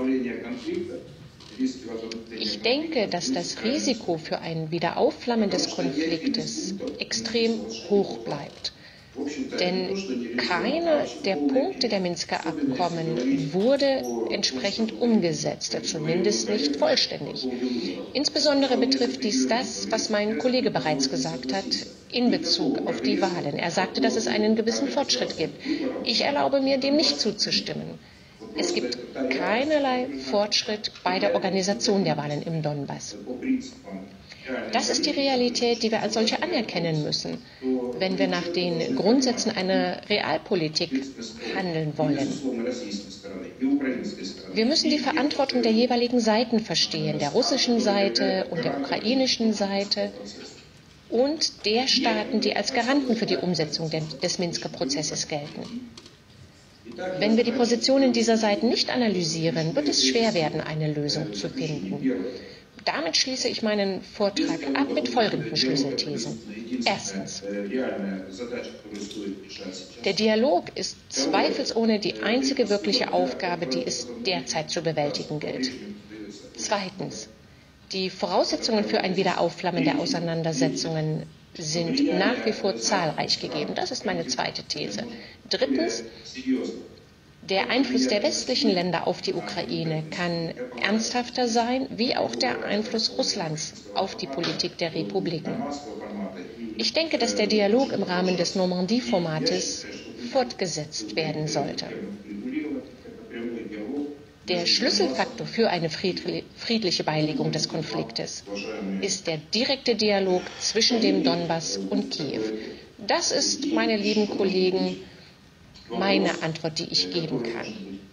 Ich denke, dass das Risiko für ein Wiederaufflammen des Konfliktes extrem hoch bleibt. Denn keiner der Punkte der Minsker Abkommen wurde entsprechend umgesetzt, zumindest nicht vollständig. Insbesondere betrifft dies das, was mein Kollege bereits gesagt hat, in Bezug auf die Wahlen. Er sagte, dass es einen gewissen Fortschritt gibt. Ich erlaube mir, dem nicht zuzustimmen. Es gibt keinerlei Fortschritt bei der Organisation der Wahlen im Donbass. Das ist die Realität, die wir als solche anerkennen müssen, wenn wir nach den Grundsätzen einer Realpolitik handeln wollen. Wir müssen die Verantwortung der jeweiligen Seiten verstehen, der russischen Seite und der ukrainischen Seite und der Staaten, die als Garanten für die Umsetzung des Minsker Prozesses gelten. Wenn wir die Positionen dieser Seiten nicht analysieren, wird es schwer werden, eine Lösung zu finden. Damit schließe ich meinen Vortrag ab mit folgenden Schlüsselthesen. Erstens. Der Dialog ist zweifelsohne die einzige wirkliche Aufgabe, die es derzeit zu bewältigen gilt. Zweitens. Die Voraussetzungen für ein Wiederaufflammen der Auseinandersetzungen sind nach wie vor zahlreich gegeben. Das ist meine zweite These. Drittens. Der Einfluss der westlichen Länder auf die Ukraine kann ernsthafter sein, wie auch der Einfluss Russlands auf die Politik der Republiken. Ich denke, dass der Dialog im Rahmen des Normandie-Formates fortgesetzt werden sollte. Der Schlüsselfaktor für eine friedliche Beilegung des Konfliktes ist der direkte Dialog zwischen dem Donbass und Kiew. Das ist, meine lieben Kollegen, meine Antwort, die ich geben kann.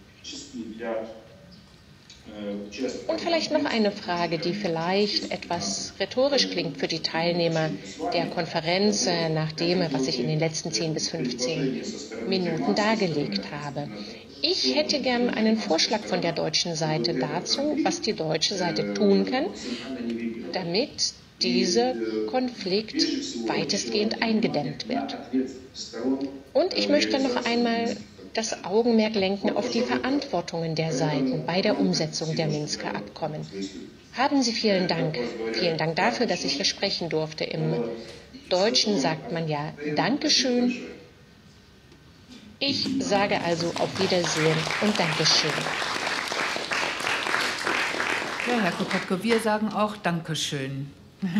Und vielleicht noch eine Frage, die vielleicht etwas rhetorisch klingt für die Teilnehmer der Konferenz, nach dem, was ich in den letzten zehn bis fünfzehn Minuten dargelegt habe. Ich hätte gern einen Vorschlag von der deutschen Seite dazu, was die deutsche Seite tun kann, damit dieser Konflikt weitestgehend eingedämmt wird. Und ich möchte noch einmal das Augenmerk lenken auf die Verantwortungen der Seiten bei der Umsetzung der Minsker Abkommen. Haben Sie vielen Dank. Vielen Dank dafür, dass ich hier sprechen durfte. Im Deutschen sagt man ja Dankeschön. Ich sage also auf Wiedersehen und Dankeschön. Ja, Herr Kopotko, wir sagen auch Dankeschön.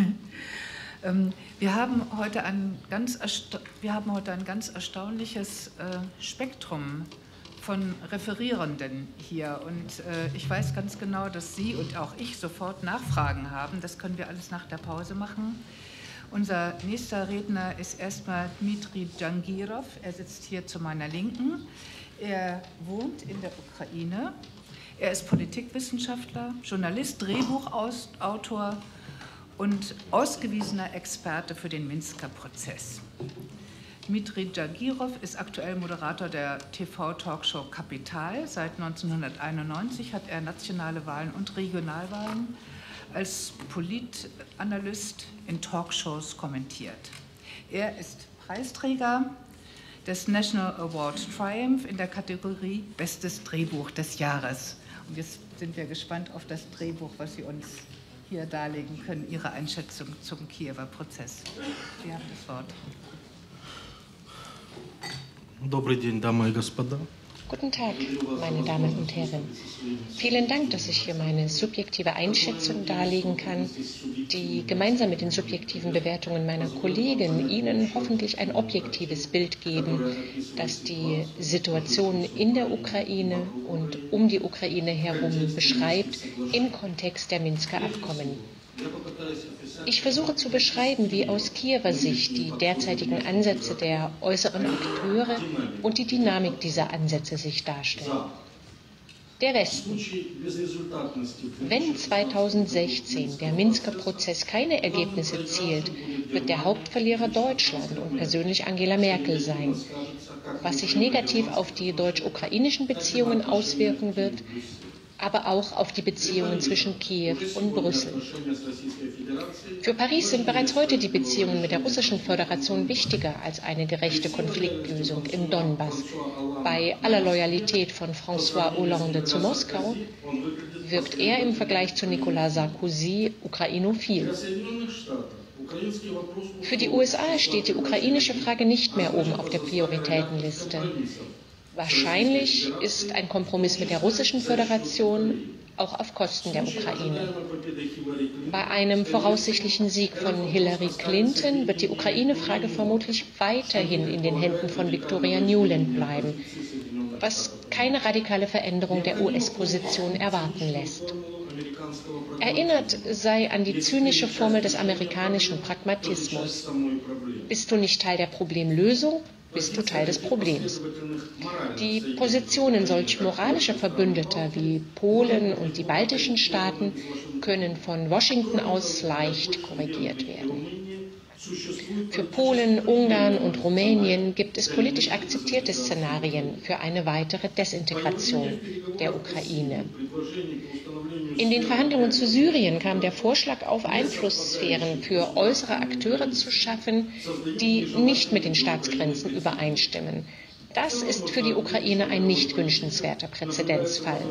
Wir haben heute ein ganz, wir haben heute ein ganz erstaunliches äh, Spektrum von Referierenden hier. Und äh, ich weiß ganz genau, dass Sie und auch ich sofort Nachfragen haben. Das können wir alles nach der Pause machen. Unser nächster Redner ist erstmal Dmitri Djangirov. Er sitzt hier zu meiner Linken. Er wohnt in der Ukraine. Er ist Politikwissenschaftler, Journalist, Drehbuchautor und ausgewiesener Experte für den Minsker Prozess. Dmitri Djangirov ist aktuell Moderator der T V-Talkshow Kapital. Seit neunzehnhunderteinundneunzig hat er nationale Wahlen und Regionalwahlen als Politanalyst in Talkshows kommentiert. Er ist Preisträger des National Award Triumph in der Kategorie Bestes Drehbuch des Jahres. Und jetzt sind wir gespannt auf das Drehbuch, was Sie uns hier darlegen können, Ihre Einschätzung zum Kiewer Prozess. Sie haben das Wort. Добрый день, дамы и господа. Guten Tag, meine Damen und Herren. Vielen Dank, dass ich hier meine subjektive Einschätzung darlegen kann, die gemeinsam mit den subjektiven Bewertungen meiner Kollegen Ihnen hoffentlich ein objektives Bild geben, das die Situation in der Ukraine und um die Ukraine herum beschreibt im Kontext der Minsker Abkommen. Ich versuche zu beschreiben, wie aus Kiewer Sicht die derzeitigen Ansätze der äußeren Akteure und die Dynamik dieser Ansätze sich darstellen. Der Westen. Wenn zweitausendsechzehn der Minsker Prozess keine Ergebnisse zielt, wird der Hauptverlierer Deutschland und persönlich Angela Merkel sein, was sich negativ auf die deutsch-ukrainischen Beziehungen auswirken wird, aber auch auf die Beziehungen zwischen Kiew und Brüssel. Für Paris sind bereits heute die Beziehungen mit der Russischen Föderation wichtiger als eine gerechte Konfliktlösung im Donbass. Bei aller Loyalität von François Hollande zu Moskau wirkt er im Vergleich zu Nicolas Sarkozy ukrainophil. Für die U S A steht die ukrainische Frage nicht mehr oben auf der Prioritätenliste. Wahrscheinlich ist ein Kompromiss mit der Russischen Föderation auch auf Kosten der Ukraine. Bei einem voraussichtlichen Sieg von Hillary Clinton wird die Ukraine-Frage vermutlich weiterhin in den Händen von Victoria Nuland bleiben, was keine radikale Veränderung der U S-Position erwarten lässt. Erinnert sei an die zynische Formel des amerikanischen Pragmatismus. Bist du nicht Teil der Problemlösung, bist du Teil des Problems. Die Positionen solch moralischer Verbündeter wie Polen und die baltischen Staaten können von Washington aus leicht korrigiert werden. Für Polen, Ungarn und Rumänien gibt es politisch akzeptierte Szenarien für eine weitere Desintegration der Ukraine. In den Verhandlungen zu Syrien kam der Vorschlag auf, Einflusssphären für äußere Akteure zu schaffen, die nicht mit den Staatsgrenzen übereinstimmen. Das ist für die Ukraine ein nicht wünschenswerter Präzedenzfall.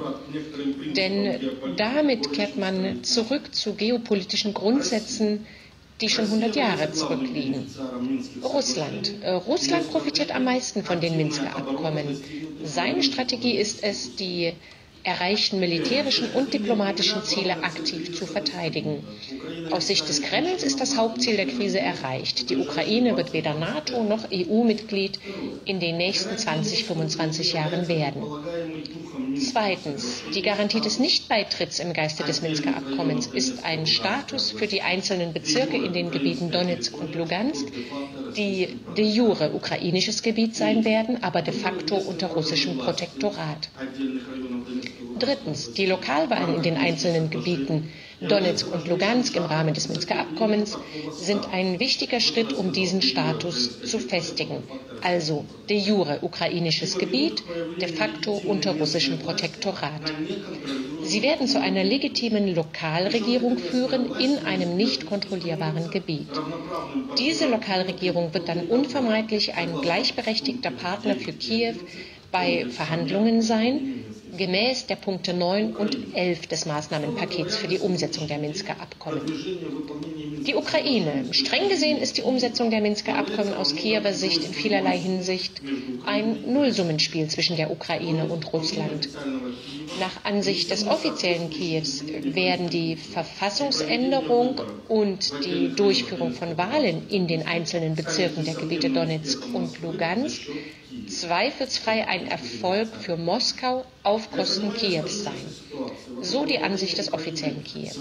Denn damit kehrt man zurück zu geopolitischen Grundsätzen, die schon hundert Jahre zurückliegen. Russland. Russland profitiert am meisten von den Minsker Abkommen. Seine Strategie ist es, die erreichten militärischen und diplomatischen Ziele aktiv zu verteidigen. Aus Sicht des Kremls ist das Hauptziel der Krise erreicht. Die Ukraine wird weder NATO noch E U-Mitglied in den nächsten zwanzig, fünfundzwanzig Jahren werden. Zweitens. Die Garantie des Nichtbeitritts im Geiste des Minsker Abkommens ist ein Status für die einzelnen Bezirke in den Gebieten Donezk und Lugansk, die de jure ukrainisches Gebiet sein werden, aber de facto unter russischem Protektorat. Drittens. Die Lokalwahlen in den einzelnen Gebieten Donezk und Lugansk im Rahmen des Minsker Abkommens sind ein wichtiger Schritt, um diesen Status zu festigen. Also de jure ukrainisches Gebiet, de facto unter russischem Protektorat. Sie werden zu einer legitimen Lokalregierung führen in einem nicht kontrollierbaren Gebiet. Diese Lokalregierung wird dann unvermeidlich ein gleichberechtigter Partner für Kiew bei Verhandlungen sein, gemäß der Punkte neun und elf des Maßnahmenpakets für die Umsetzung der Minsker Abkommen. Die Ukraine. Streng gesehen ist die Umsetzung der Minsker Abkommen aus Kiewer Sicht in vielerlei Hinsicht ein Nullsummenspiel zwischen der Ukraine und Russland. Nach Ansicht des offiziellen Kiews werden die Verfassungsänderung und die Durchführung von Wahlen in den einzelnen Bezirken der Gebiete Donezk und Lugansk zweifelsfrei ein Erfolg für Moskau auf Kosten Kiews sein. So die Ansicht des offiziellen Kiew.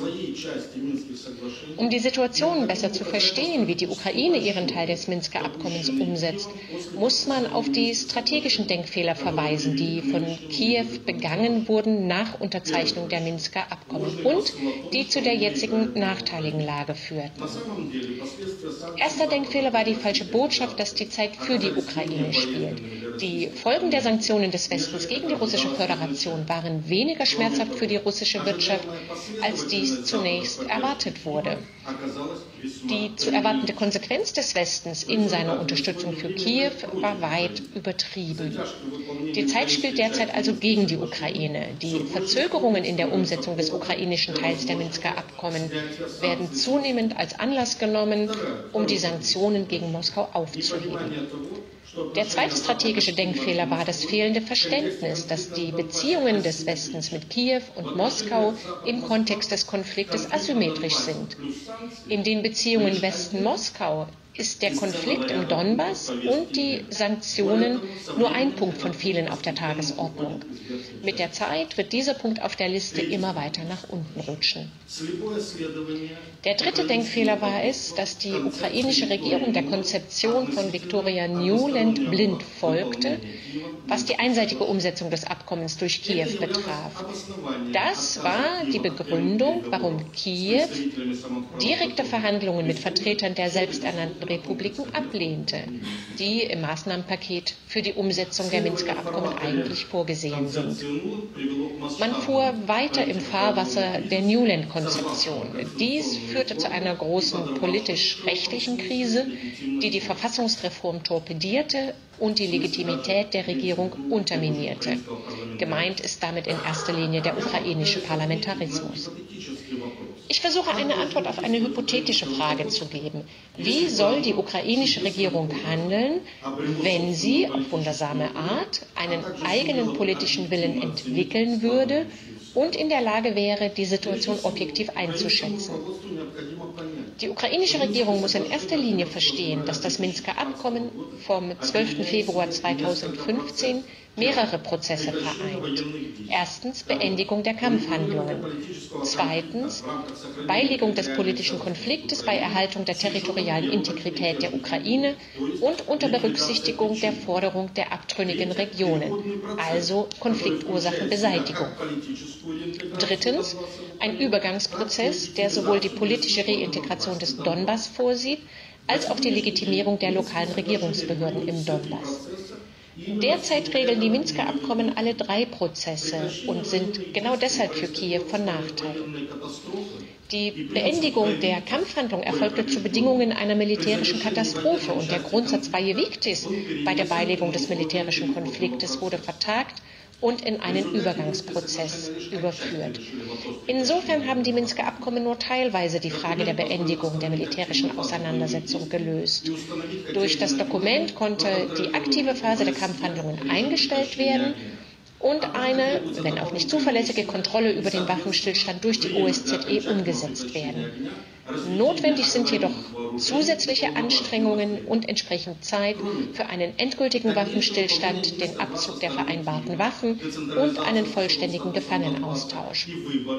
Um die Situation besser zu verstehen, wie die Ukraine ihren Teil des Minsker Abkommens umsetzt, muss man auf die strategischen Denkfehler verweisen, die von Kiew begangen wurden nach Unterzeichnung der Minsker Abkommen und die zu der jetzigen nachteiligen Lage führten. Erster Denkfehler war die falsche Botschaft, dass die Zeit für die Ukraine spielt. Die Folgen der Sanktionen des Westens gegen die Russische Föderation waren weniger schmerzhaft für die russische Wirtschaft, als dies zunächst erwartet wurde. Die zu erwartende Konsequenz des Westens in seiner Unterstützung für Kiew war weit übertrieben. Die Zeit spielt derzeit also gegen die Ukraine. Die Verzögerungen in der Umsetzung des ukrainischen Teils der Minsker Abkommen werden zunehmend als Anlass genommen, um die Sanktionen gegen Moskau aufzuheben. Der zweite strategische Denkfehler war das fehlende Verständnis, dass die Beziehungen des Westens mit Kiew und Moskau im Kontext des Konfliktes asymmetrisch sind. In den Beziehungen Westen-Moskau ist der Konflikt im Donbass und die Sanktionen nur ein Punkt von vielen auf der Tagesordnung. Mit der Zeit wird dieser Punkt auf der Liste immer weiter nach unten rutschen. Der dritte Denkfehler war es, dass die ukrainische Regierung der Konzeption von Victoria Nuland blind folgte, was die einseitige Umsetzung des Abkommens durch Kiew betraf. Das war die Begründung, warum Kiew direkte Verhandlungen mit Vertretern der selbsternannten Republiken ablehnte, die im Maßnahmenpaket für die Umsetzung der Minsker Abkommen eigentlich vorgesehen sind. Man fuhr weiter im Fahrwasser der Nuland-Konzeption. Dies führte zu einer großen politisch-rechtlichen Krise, die die Verfassungsreform torpedierte und die Legitimität der Regierung unterminierte. Gemeint ist damit in erster Linie der ukrainische Parlamentarismus. Ich versuche eine Antwort auf eine hypothetische Frage zu geben. Wie soll die ukrainische Regierung handeln, wenn sie auf wundersame Art einen eigenen politischen Willen entwickeln würde und in der Lage wäre, die Situation objektiv einzuschätzen? Die ukrainische Regierung muss in erster Linie verstehen, dass das Minsker Abkommen vom zwölften Februar zweitausendfünfzehn mehrere Prozesse vereint. Erstens Beendigung der Kampfhandlungen. Zweitens Beilegung des politischen Konfliktes bei Erhaltung der territorialen Integrität der Ukraine und unter Berücksichtigung der Forderung der abtrünnigen Regionen, also Konfliktursachenbeseitigung. Drittens ein Übergangsprozess, der sowohl die politische Reintegration des Donbass vorsieht, als auch die Legitimierung der lokalen Regierungsbehörden im Donbass. Derzeit regeln die Minsker Abkommen alle drei Prozesse und sind genau deshalb für Kiew von Nachteil. Die Beendigung der Kampfhandlung erfolgte zu Bedingungen einer militärischen Katastrophe und der Grundsatz Vaje Victis bei der Beilegung des militärischen Konfliktes wurde vertagt und in einen Übergangsprozess überführt. Insofern haben die Minsker Abkommen nur teilweise die Frage der Beendigung der militärischen Auseinandersetzung gelöst. Durch das Dokument konnte die aktive Phase der Kampfhandlungen eingestellt werden und eine, wenn auch nicht zuverlässige, Kontrolle über den Waffenstillstand durch die O S Z E umgesetzt werden. Notwendig sind jedoch zusätzliche Anstrengungen und entsprechend Zeit für einen endgültigen Waffenstillstand, den Abzug der vereinbarten Waffen und einen vollständigen Gefangenenaustausch.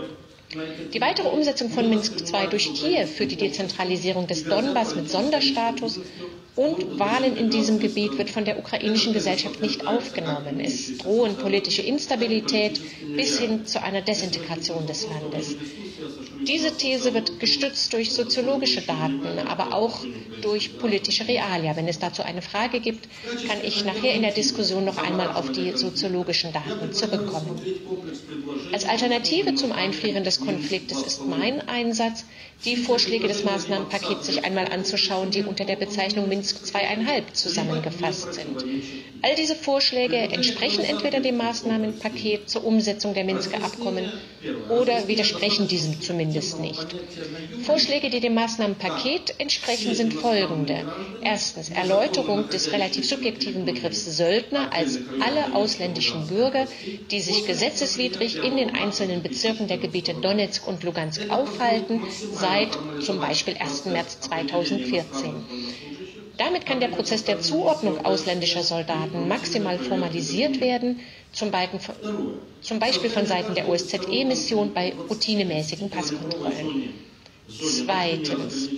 Die weitere Umsetzung von Minsk zwei durch Kiew für die Dezentralisierung des Donbass mit Sonderstatus und Wahlen in diesem Gebiet wird von der ukrainischen Gesellschaft nicht aufgenommen. Es drohen politische Instabilität bis hin zu einer Desintegration des Landes. Diese These wird gestützt durch soziologische Daten, aber auch durch politische Realia. Wenn es dazu eine Frage gibt, kann ich nachher in der Diskussion noch einmal auf die soziologischen Daten zurückkommen. Als Alternative zum Einfrieren des Konfliktes ist mein Einsatz, die Vorschläge des Maßnahmenpakets sich einmal anzuschauen, die unter der Bezeichnung Minsk zwei Komma fünf zusammengefasst sind. All diese Vorschläge entsprechen entweder dem Maßnahmenpaket zur Umsetzung der Minsker Abkommen oder widersprechen diesem zumindest nicht. Vorschläge, die dem Maßnahmenpaket entsprechen, sind folgende. Erstens Erläuterung des relativ subjektiven Begriffs Söldner als alle ausländischen Bürger, die sich gesetzeswidrig in den einzelnen Bezirken der Gebiete Donezk und Lugansk aufhalten, seit zum Beispiel ersten März zweitausendvierzehn. Damit kann der Prozess der Zuordnung ausländischer Soldaten maximal formalisiert werden, zum Beispiel von Seiten der O S Z E-Mission bei routinemäßigen Passkontrollen. Zweitens.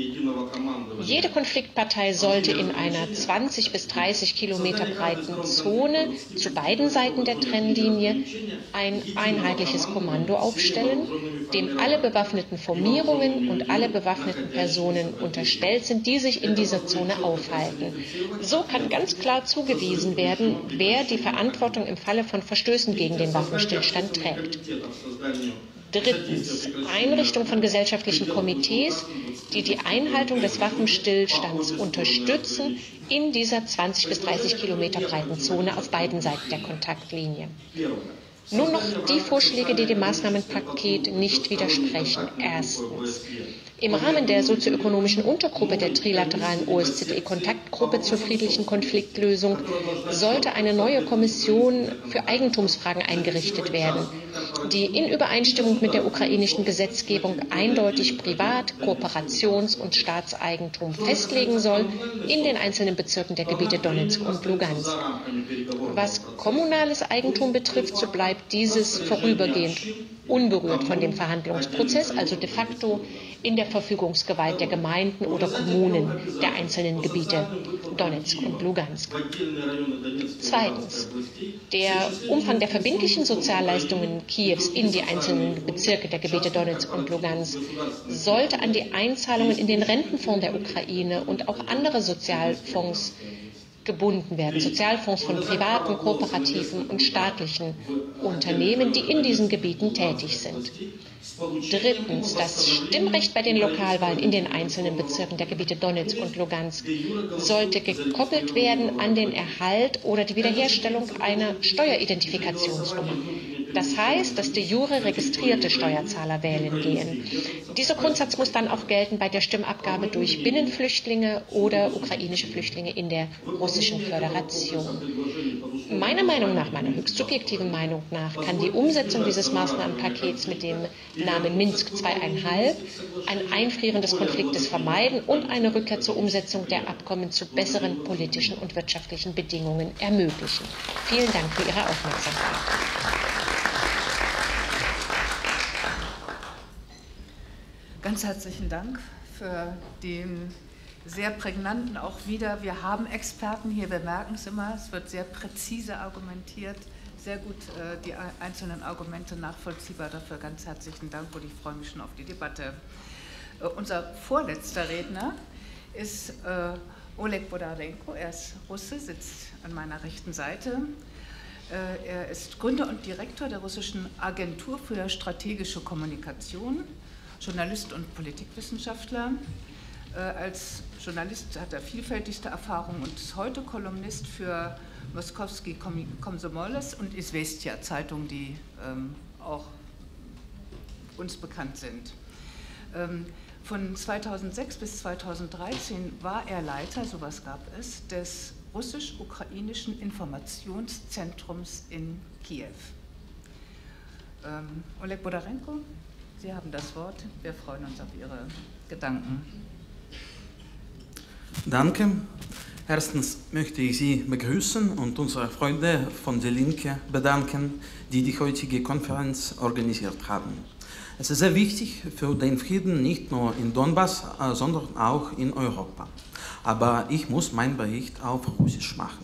Jede Konfliktpartei sollte in einer zwanzig bis dreißig Kilometer breiten Zone zu beiden Seiten der Trennlinie ein einheitliches Kommando aufstellen, dem alle bewaffneten Formierungen und alle bewaffneten Personen unterstellt sind, die sich in dieser Zone aufhalten. So kann ganz klar zugewiesen werden, wer die Verantwortung im Falle von Verstößen gegen den Waffenstillstand trägt. Drittens. Einrichtung von gesellschaftlichen Komitees, die die Einhaltung des Waffenstillstands unterstützen in dieser zwanzig bis dreißig Kilometer breiten Zone auf beiden Seiten der Kontaktlinie. Nun noch die Vorschläge, die dem Maßnahmenpaket nicht widersprechen. Erstens. Im Rahmen der sozioökonomischen Untergruppe der trilateralen O S Z E-Kontaktgruppe zur friedlichen Konfliktlösung sollte eine neue Kommission für Eigentumsfragen eingerichtet werden, die in Übereinstimmung mit der ukrainischen Gesetzgebung eindeutig Privat-, Kooperations- und Staatseigentum festlegen soll in den einzelnen Bezirken der Gebiete Donezk und Lugansk. Was kommunales Eigentum betrifft, so bleibt dieses vorübergehend unberührt von dem Verhandlungsprozess, also de facto in der Verfügungsgewalt der Gemeinden oder Kommunen der einzelnen Gebiete Donezk und Lugansk. Zweitens. Der Umfang der verbindlichen Sozialleistungen Kiews in die einzelnen Bezirke der Gebiete Donezk und Lugansk sollte an die Einzahlungen in den Rentenfonds der Ukraine und auch andere Sozialfonds gebunden werden. Sozialfonds von privaten, kooperativen und staatlichen Unternehmen, die in diesen Gebieten tätig sind. Drittens, das Stimmrecht bei den Lokalwahlen in den einzelnen Bezirken der Gebiete Donezk und Lugansk sollte gekoppelt werden an den Erhalt oder die Wiederherstellung einer Steueridentifikationsnummer. Das heißt, dass de jure registrierte Steuerzahler wählen gehen. Dieser Grundsatz muss dann auch gelten bei der Stimmabgabe durch Binnenflüchtlinge oder ukrainische Flüchtlinge in der Russischen Föderation. Meiner Meinung nach, meiner höchst subjektiven Meinung nach, kann die Umsetzung dieses Maßnahmenpakets mit dem Namen Minsk zwei Komma fünf ein Einfrieren des Konfliktes vermeiden und eine Rückkehr zur Umsetzung der Abkommen zu besseren politischen und wirtschaftlichen Bedingungen ermöglichen. Vielen Dank für Ihre Aufmerksamkeit. Ganz herzlichen Dank für den sehr prägnanten auch wieder. Wir haben Experten hier, wir merken es immer, es wird sehr präzise argumentiert, sehr gut äh, die einzelnen Argumente nachvollziehbar. Dafür ganz herzlichen Dank und ich freue mich schon auf die Debatte. Äh, unser vorletzter Redner ist äh, Oleg Bodarenko. Er ist Russe, sitzt an meiner rechten Seite. Äh, er ist Gründer und Direktor der russischen Agentur für strategische Kommunikation, Journalist und Politikwissenschaftler. Äh, als Journalist hat er vielfältigste Erfahrungen und ist heute Kolumnist für Moskowski Komsomoles und Izvestia, Zeitungen, die ähm, auch uns bekannt sind. Ähm, von zweitausendsechs bis zweitausenddreizehn war er Leiter, sowas gab es, des russisch-ukrainischen Informationszentrums in Kiew. Ähm, Oleg Bodarenko, Sie haben das Wort. Wir freuen uns auf Ihre Gedanken. Danke. Erstens möchte ich Sie begrüßen und unsere Freunde von der Linke bedanken, die die heutige Konferenz organisiert haben. Es ist sehr wichtig für den Frieden nicht nur in Donbass, sondern auch in Europa. Aber ich muss meinen Bericht auf Russisch machen.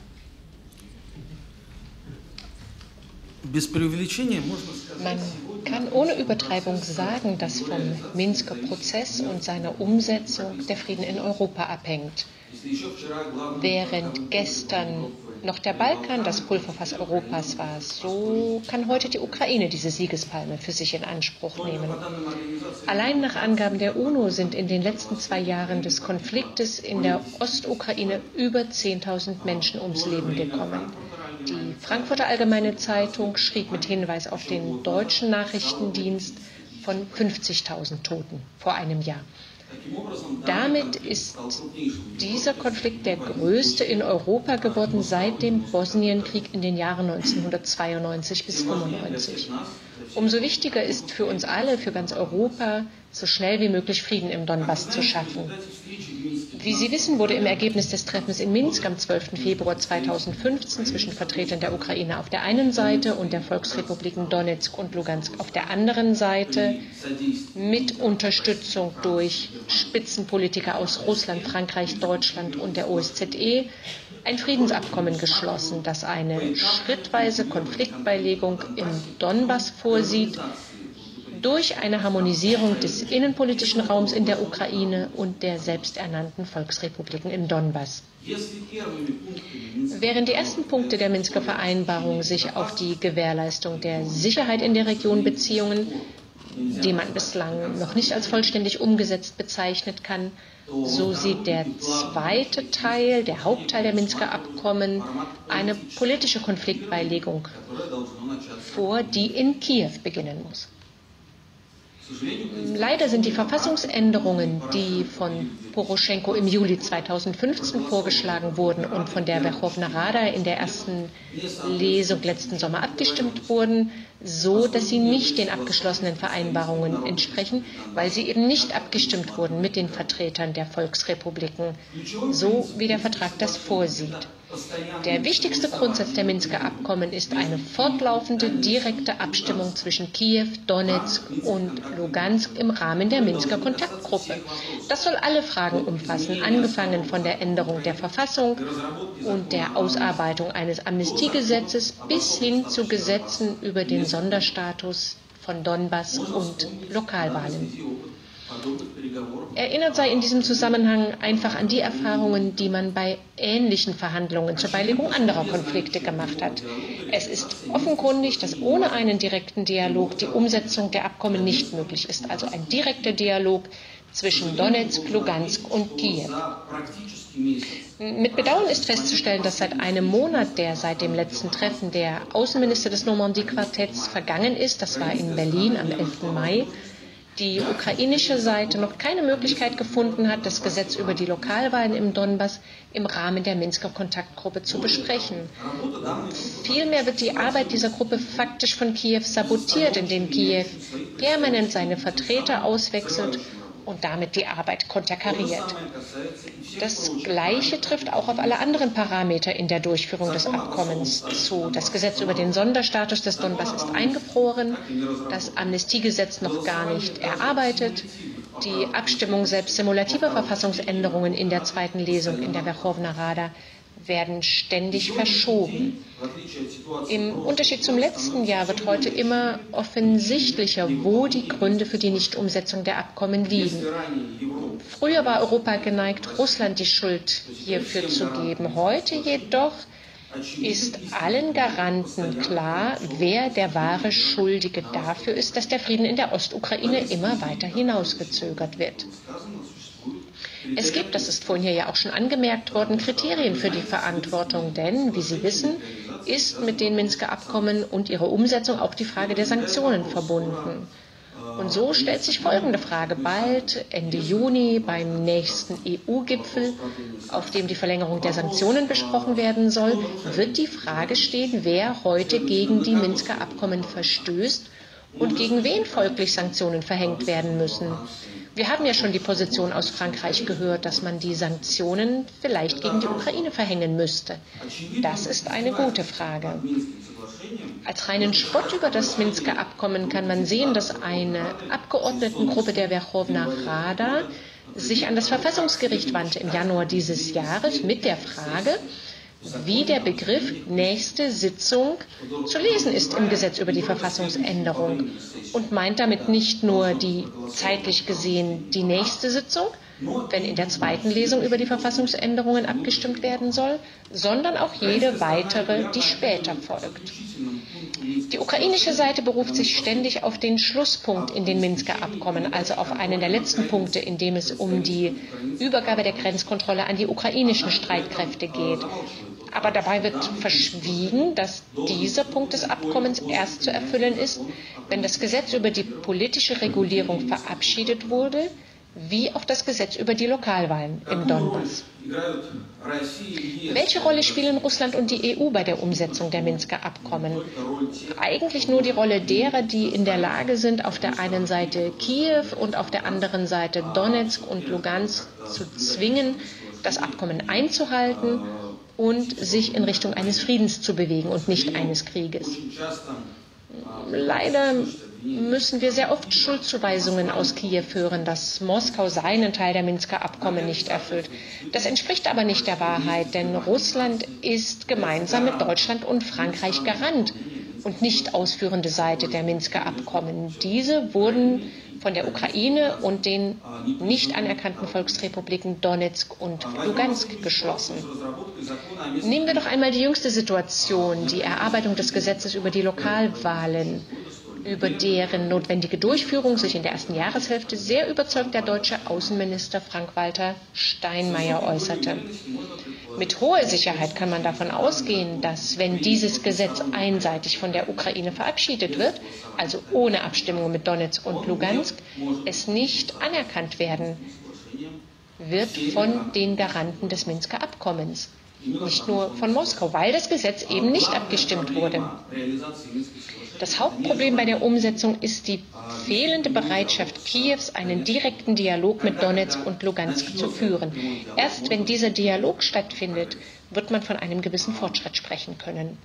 Man kann ohne Übertreibung sagen, dass vom Minsker Prozess und seiner Umsetzung der Frieden in Europa abhängt. Während gestern noch der Balkan das Pulverfass Europas war, so kann heute die Ukraine diese Siegespalme für sich in Anspruch nehmen. Allein nach Angaben der UNO sind in den letzten zwei Jahren des Konfliktes in der Ostukraine über zehntausend Menschen ums Leben gekommen. Die Frankfurter Allgemeine Zeitung schrieb mit Hinweis auf den deutschen Nachrichtendienst von fünfzigtausend Toten vor einem Jahr. Damit ist dieser Konflikt der größte in Europa geworden seit dem Bosnienkrieg in den Jahren neunzehnhundertzweiundneunzig bis fünfundneunzig. Umso wichtiger ist für uns alle, für ganz Europa, so schnell wie möglich Frieden im Donbass zu schaffen. Wie Sie wissen, wurde im Ergebnis des Treffens in Minsk am zwölften Februar zweitausendfünfzehn zwischen Vertretern der Ukraine auf der einen Seite und der Volksrepubliken Donezk und Lugansk auf der anderen Seite mit Unterstützung durch Spitzenpolitiker aus Russland, Frankreich, Deutschland und der O S Z E ein Friedensabkommen geschlossen, das eine schrittweise Konfliktbeilegung im Donbass vorsieht, durch eine Harmonisierung des innenpolitischen Raums in der Ukraine und der selbsternannten Volksrepubliken in Donbass. Während die ersten Punkte der Minsker Vereinbarung sich auf die Gewährleistung der Sicherheit in der Region beziehungen, den man bislang noch nicht als vollständig umgesetzt bezeichnet kann, so sieht der zweite Teil, der Hauptteil der Minsker Abkommen, eine politische Konfliktbeilegung vor, die in Kiew beginnen muss. Leider sind die Verfassungsänderungen, die von Poroschenko im Juli zweitausendfünfzehn vorgeschlagen wurden und von der Werchowna Rada in der ersten Lesung letzten Sommer abgestimmt wurden, so, dass sie nicht den abgeschlossenen Vereinbarungen entsprechen, weil sie eben nicht abgestimmt wurden mit den Vertretern der Volksrepubliken, so wie der Vertrag das vorsieht. Der wichtigste Grundsatz der Minsker Abkommen ist eine fortlaufende direkte Abstimmung zwischen Kiew, Donezk und Lugansk im Rahmen der Minsker Kontaktgruppe. Das soll alle Fragen umfassen, angefangen von der Änderung der Verfassung und der Ausarbeitung eines Amnestiegesetzes bis hin zu Gesetzen über den Sonderstatus von Donbass und Lokalwahlen. Erinnert sei in diesem Zusammenhang einfach an die Erfahrungen, die man bei ähnlichen Verhandlungen zur Beilegung anderer Konflikte gemacht hat. Es ist offenkundig, dass ohne einen direkten Dialog die Umsetzung der Abkommen nicht möglich ist. Also ein direkter Dialog zwischen Donezk, Lugansk und Kiew. Mit Bedauern ist festzustellen, dass seit einem Monat, der seit dem letzten Treffen der Außenminister des Normandie-Quartetts vergangen ist, das war in Berlin am elften Mai, die ukrainische Seite noch keine Möglichkeit gefunden hat, das Gesetz über die Lokalwahlen im Donbass im Rahmen der Minsker Kontaktgruppe zu besprechen. Vielmehr wird die Arbeit dieser Gruppe faktisch von Kiew sabotiert, indem Kiew permanent seine Vertreter auswechselt und damit die Arbeit konterkariert. Das Gleiche trifft auch auf alle anderen Parameter in der Durchführung des Abkommens zu. Das Gesetz über den Sonderstatus des Donbass ist eingefroren, das Amnestiegesetz noch gar nicht erarbeitet, die Abstimmung selbst simulativer Verfassungsänderungen in der zweiten Lesung in der Werchowna Rada werden ständig verschoben. Im Unterschied zum letzten Jahr wird heute immer offensichtlicher, wo die Gründe für die Nichtumsetzung der Abkommen liegen. Früher war Europa geneigt, Russland die Schuld hierfür zu geben. Heute jedoch ist allen Garanten klar, wer der wahre Schuldige dafür ist, dass der Frieden in der Ostukraine immer weiter hinausgezögert wird. Es gibt, das ist vorhin hier ja auch schon angemerkt worden, Kriterien für die Verantwortung, denn, wie Sie wissen, ist mit den Minsker Abkommen und ihrer Umsetzung auch die Frage der Sanktionen verbunden. Und so stellt sich folgende Frage. Bald, Ende Juni, beim nächsten E U-Gipfel, auf dem die Verlängerung der Sanktionen besprochen werden soll, wird die Frage stehen, wer heute gegen die Minsker Abkommen verstößt und gegen wen folglich Sanktionen verhängt werden müssen. Wir haben ja schon die Position aus Frankreich gehört, dass man die Sanktionen vielleicht gegen die Ukraine verhängen müsste. Das ist eine gute Frage. Als reinen Spott über das Minsker Abkommen kann man sehen, dass eine Abgeordnetengruppe der Werchowna Rada sich an das Verfassungsgericht wandte im Januar dieses Jahres mit der Frage, wie der Begriff nächste Sitzung zu lesen ist im Gesetz über die Verfassungsänderung und meint damit nicht nur die zeitlich gesehen die nächste Sitzung, wenn in der zweiten Lesung über die Verfassungsänderungen abgestimmt werden soll, sondern auch jede weitere, die später folgt. Die ukrainische Seite beruft sich ständig auf den Schlusspunkt in den Minsker Abkommen, also auf einen der letzten Punkte, in dem es um die Übergabe der Grenzkontrolle an die ukrainischen Streitkräfte geht. Aber dabei wird verschwiegen, dass dieser Punkt des Abkommens erst zu erfüllen ist, wenn das Gesetz über die politische Regulierung verabschiedet wurde, wie auch das Gesetz über die Lokalwahlen im Donbass. Welche Rolle spielen Russland und die E U bei der Umsetzung der Minsker Abkommen? Eigentlich nur die Rolle derer, die in der Lage sind, auf der einen Seite Kiew und auf der anderen Seite Donezk und Lugansk zu zwingen, das Abkommen einzuhalten und sich in Richtung eines Friedens zu bewegen und nicht eines Krieges. Leider müssen wir sehr oft Schuldzuweisungen aus Kiew hören, dass Moskau seinen Teil der Minsker Abkommen nicht erfüllt. Das entspricht aber nicht der Wahrheit, denn Russland ist gemeinsam mit Deutschland und Frankreich Garant und nicht ausführende Seite der Minsker Abkommen. Diese wurden von der Ukraine und den nicht anerkannten Volksrepubliken Donezk und Lugansk geschlossen. Nehmen wir doch einmal die jüngste Situation, die Erarbeitung des Gesetzes über die Lokalwahlen. Über deren notwendige Durchführung sich in der ersten Jahreshälfte sehr überzeugt der deutsche Außenminister Frank-Walter Steinmeier äußerte. Mit hoher Sicherheit kann man davon ausgehen, dass, wenn dieses Gesetz einseitig von der Ukraine verabschiedet wird, also ohne Abstimmung mit Donezk und Lugansk, es nicht anerkannt werden wird von den Garanten des Minsker Abkommens. Nicht nur von Moskau, weil das Gesetz eben nicht abgestimmt wurde. Das Hauptproblem bei der Umsetzung ist die fehlende Bereitschaft Kiews, einen direkten Dialog mit Donezk und Lugansk zu führen. Erst wenn dieser Dialog stattfindet, wird man von einem gewissen Fortschritt sprechen können.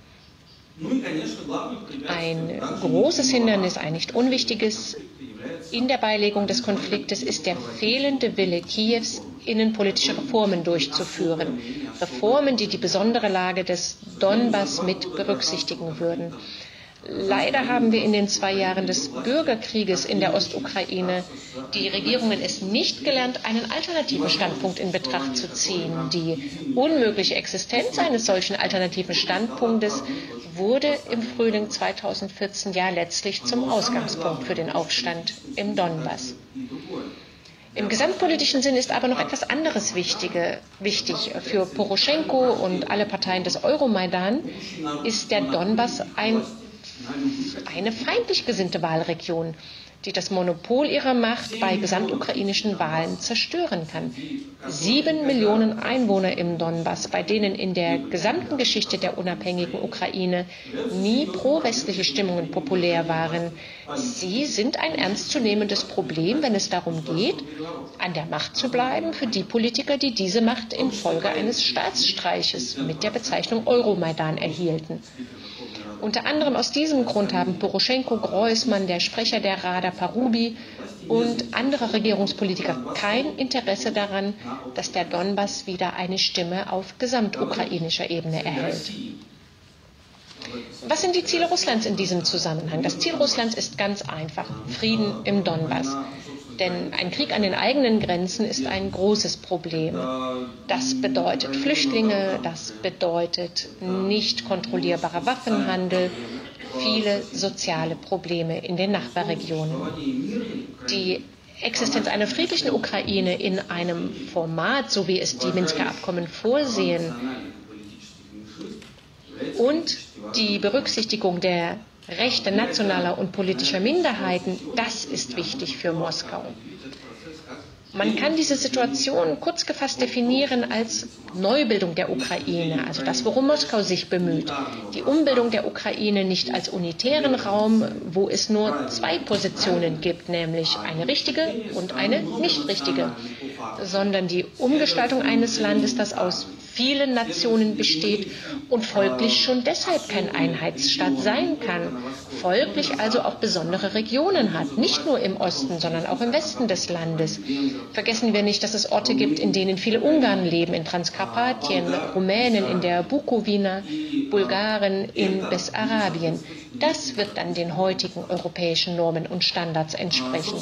Ein großes Hindernis, ein nicht unwichtiges in der Beilegung des Konfliktes ist der fehlende Wille Kiews, innenpolitische Reformen durchzuführen. Reformen, die die besondere Lage des Donbass mit berücksichtigen würden. Leider haben wir in den zwei Jahren des Bürgerkrieges in der Ostukraine die Regierungen es nicht gelernt, einen alternativen Standpunkt in Betracht zu ziehen. Die unmögliche Existenz eines solchen alternativen Standpunktes wurde im Frühling zweitausendvierzehn ja letztlich zum Ausgangspunkt für den Aufstand im Donbass. Im gesamtpolitischen Sinn ist aber noch etwas anderes wichtige, wichtig. Für Poroschenko und alle Parteien des Euromaidan ist der Donbass ein eine feindlich gesinnte Wahlregion, die das Monopol ihrer Macht bei gesamtukrainischen Wahlen zerstören kann. Sieben Millionen Einwohner im Donbass, bei denen in der gesamten Geschichte der unabhängigen Ukraine nie pro-westliche Stimmungen populär waren. Sie sind ein ernstzunehmendes Problem, wenn es darum geht, an der Macht zu bleiben für die Politiker, die diese Macht infolge eines Staatsstreiches mit der Bezeichnung Euromaidan erhielten. Unter anderem aus diesem Grund haben Poroschenko, Groysman, der Sprecher der Rada Parubi und andere Regierungspolitiker kein Interesse daran, dass der Donbass wieder eine Stimme auf gesamtukrainischer Ebene erhält. Was sind die Ziele Russlands in diesem Zusammenhang? Das Ziel Russlands ist ganz einfach: Frieden im Donbass. Denn ein Krieg an den eigenen Grenzen ist ein großes Problem. Das bedeutet Flüchtlinge, das bedeutet nicht kontrollierbarer Waffenhandel, viele soziale Probleme in den Nachbarregionen. Die Existenz einer friedlichen Ukraine in einem Format, so wie es die Minsker Abkommen vorsehen, und die Berücksichtigung der Rechte nationaler und politischer Minderheiten, das ist wichtig für Moskau. Man kann diese Situation kurz gefasst definieren als Neubildung der Ukraine, also das, worum Moskau sich bemüht. Die Umbildung der Ukraine nicht als unitären Raum, wo es nur zwei Positionen gibt, nämlich eine richtige und eine nicht richtige, sondern die Umgestaltung eines Landes, das aus vielen Nationen besteht und folglich schon deshalb kein Einheitsstaat sein kann, folglich also auch besondere Regionen hat, nicht nur im Osten, sondern auch im Westen des Landes. Vergessen wir nicht, dass es Orte gibt, in denen viele Ungarn leben, in Transkarpatien, Rumänen in der Bukowina, Bulgaren in Bessarabien. Das wird dann den heutigen europäischen Normen und Standards entsprechen.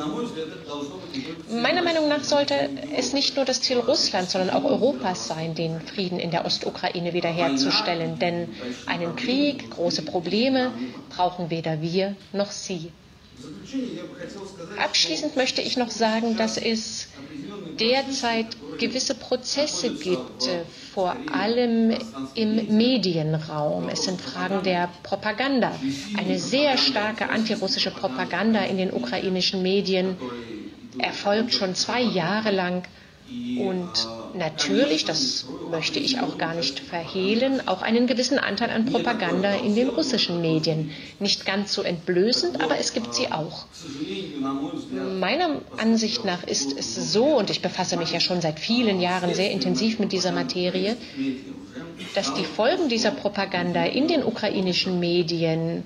Meiner Meinung nach sollte es nicht nur das Ziel Russlands, sondern auch Europas sein, den Frieden in der Ostukraine wiederherzustellen. Denn einen Krieg, große Probleme brauchen weder wir noch Sie. Abschließend möchte ich noch sagen, dass es derzeit gewisse Prozesse gibt, vor allem im Medienraum. Es sind Fragen der Propaganda. Eine sehr starke antirussische Propaganda in den ukrainischen Medien erfolgt schon zwei Jahre lang. Und natürlich, das möchte ich auch gar nicht verhehlen, auch einen gewissen Anteil an Propaganda in den russischen Medien. Nicht ganz so entblößend, aber es gibt sie auch. Meiner Ansicht nach ist es so, und ich befasse mich ja schon seit vielen Jahren sehr intensiv mit dieser Materie, dass die Folgen dieser Propaganda in den ukrainischen Medien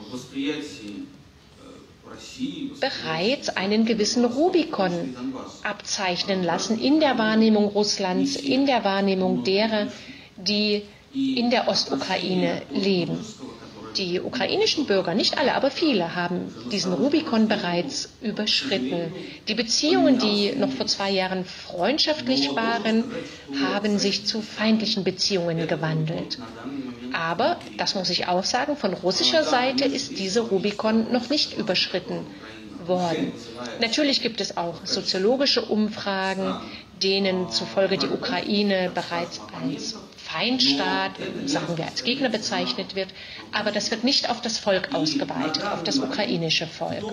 bereits einen gewissen Rubikon abzeichnen lassen in der Wahrnehmung Russlands, in der Wahrnehmung derer, die in der Ostukraine leben. Die ukrainischen Bürger, nicht alle, aber viele, haben diesen Rubikon bereits überschritten. Die Beziehungen, die noch vor zwei Jahren freundschaftlich waren, haben sich zu feindlichen Beziehungen gewandelt. Aber, das muss ich auch sagen, von russischer Seite ist dieser Rubikon noch nicht überschritten worden. Natürlich gibt es auch soziologische Umfragen, denen zufolge die Ukraine bereits als Feindstaat, sagen wir als Gegner bezeichnet wird, aber das wird nicht auf das Volk ausgeweitet, auf das ukrainische Volk.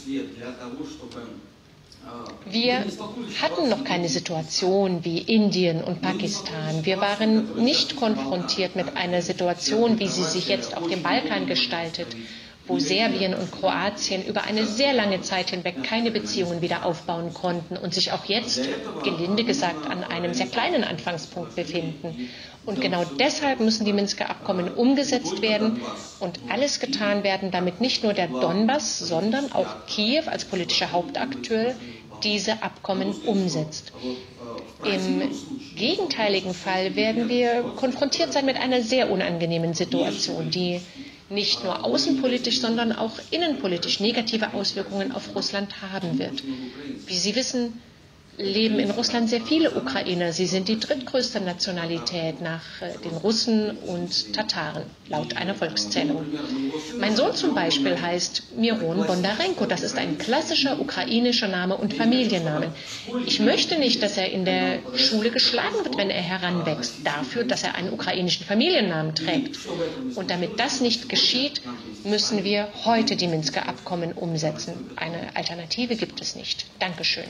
Wir hatten noch keine Situation wie Indien und Pakistan. Wir waren nicht konfrontiert mit einer Situation, wie sie sich jetzt auf dem Balkan gestaltet, wo Serbien und Kroatien über eine sehr lange Zeit hinweg keine Beziehungen wieder aufbauen konnten und sich auch jetzt, gelinde gesagt, an einem sehr kleinen Anfangspunkt befinden. Und genau deshalb müssen die Minsker Abkommen umgesetzt werden und alles getan werden, damit nicht nur der Donbass, sondern auch Kiew als politischer Hauptakteur diese Abkommen umsetzt. Im gegenteiligen Fall werden wir konfrontiert sein mit einer sehr unangenehmen Situation, die nicht nur außenpolitisch, sondern auch innenpolitisch negative Auswirkungen auf Russland haben wird. Wie Sie wissen, leben in Russland sehr viele Ukrainer. Sie sind die drittgrößte Nationalität nach den Russen und Tataren, laut einer Volkszählung. Mein Sohn zum Beispiel heißt Miron Bondarenko. Das ist ein klassischer ukrainischer Name und Familienname. Ich möchte nicht, dass er in der Schule geschlagen wird, wenn er heranwächst, dafür, dass er einen ukrainischen Familiennamen trägt. Und damit das nicht geschieht, müssen wir heute die Minsker Abkommen umsetzen. Eine Alternative gibt es nicht. Dankeschön.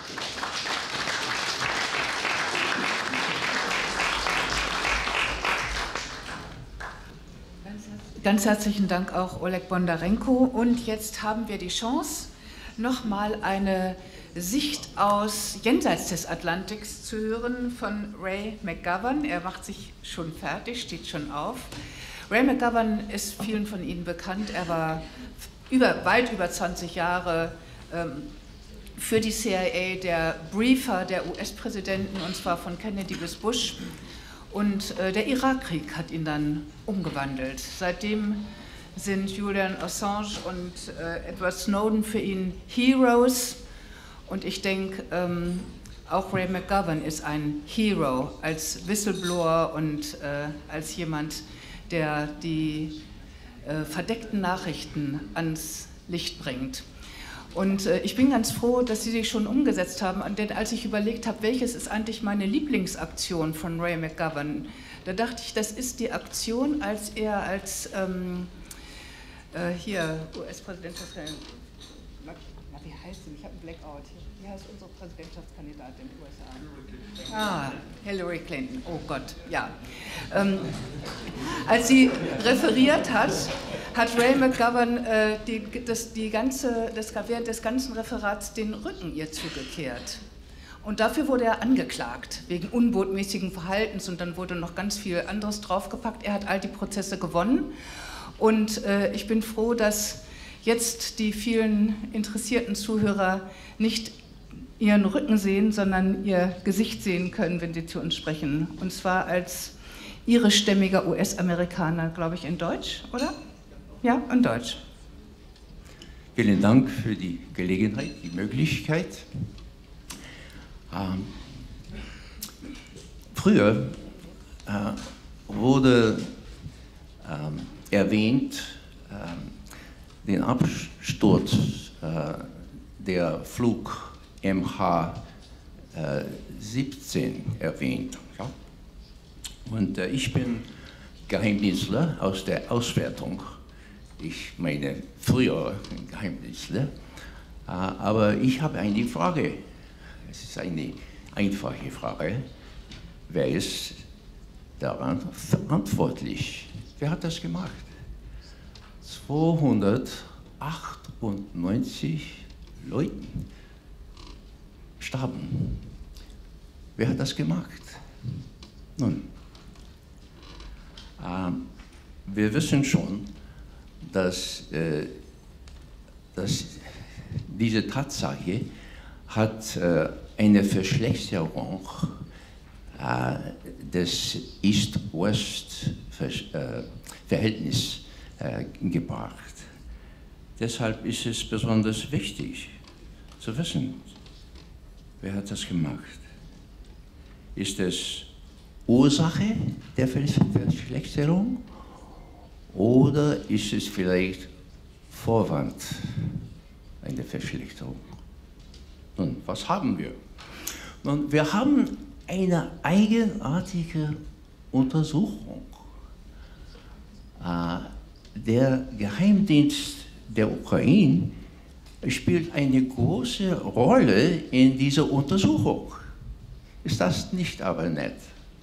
Ganz herzlichen Dank auch Oleg Bondarenko. Und jetzt haben wir die Chance, nochmal eine Sicht aus jenseits des Atlantiks zu hören von Ray McGovern. Er macht sich schon fertig, steht schon auf. Ray McGovern ist vielen von Ihnen bekannt. Er war über, weit über zwanzig Jahre ähm, für die C I A der Briefer der U S-Präsidenten, und zwar von Kennedy bis Bush. Und äh, der Irakkrieg hat ihn dann umgewandelt. Seitdem sind Julian Assange und äh, Edward Snowden für ihn Heroes. Und ich denke, ähm, auch Ray McGovern ist ein Hero als Whistleblower und äh, als jemand, der die äh, verdeckten Nachrichten ans Licht bringt. Und äh, ich bin ganz froh, dass Sie sich schon umgesetzt haben, denn als ich überlegt habe, welches ist eigentlich meine Lieblingsaktion von Ray McGovern, da dachte ich, das ist die Aktion, als er als ähm, äh, hier U S-Präsident, na, wie heißt sie? Ich habe einen Blackout. Wie heißt unsere Präsidentschaftskandidatin in den U S A? Ah, Hillary Clinton. Oh Gott, ja. Ähm, als sie referiert hat, hat Ray McGovern äh, die, das, die ganze, das, während des ganzen Referats den Rücken ihr zugekehrt. Und dafür wurde er angeklagt, wegen unbotmäßigen Verhaltens, und dann wurde noch ganz viel anderes draufgepackt. Er hat all die Prozesse gewonnen, und äh, ich bin froh, dass jetzt die vielen interessierten Zuhörer nicht ihren Rücken sehen, sondern ihr Gesicht sehen können, wenn sie zu uns sprechen. Und zwar als irischstämmiger U S-Amerikaner, glaube ich, in Deutsch, oder? Ja, in Deutsch. Vielen Dank für die Gelegenheit, die Möglichkeit. Ähm, früher äh, wurde ähm, erwähnt, äh, den Absturz äh, der Flug M H siebzehn erwähnt. Ja? Und äh, ich bin Geheimdienstler aus der Auswertung. Ich meine, früher Geheimdienstler. Äh, aber ich habe eine Frage. Es ist eine einfache Frage. Wer ist daran verantwortlich? Wer hat das gemacht? zweihundertachtundneunzig Leuten starben. Wer hat das gemacht? Nun, äh, wir wissen schon, dass, äh, dass diese Tatsache hat äh, eine Verschlechterung äh, des East-West-Verhältnisses äh, gebracht. Deshalb ist es besonders wichtig zu wissen, wer hat das gemacht. Ist es Ursache der Verschlechterung oder ist es vielleicht Vorwand einer Verschlechterung? Nun, was haben wir? Nun, wir haben eine eigenartige Untersuchung. Äh, der Geheimdienst der Ukraine spielt eine große Rolle in dieser Untersuchung. Ist das nicht aber nett?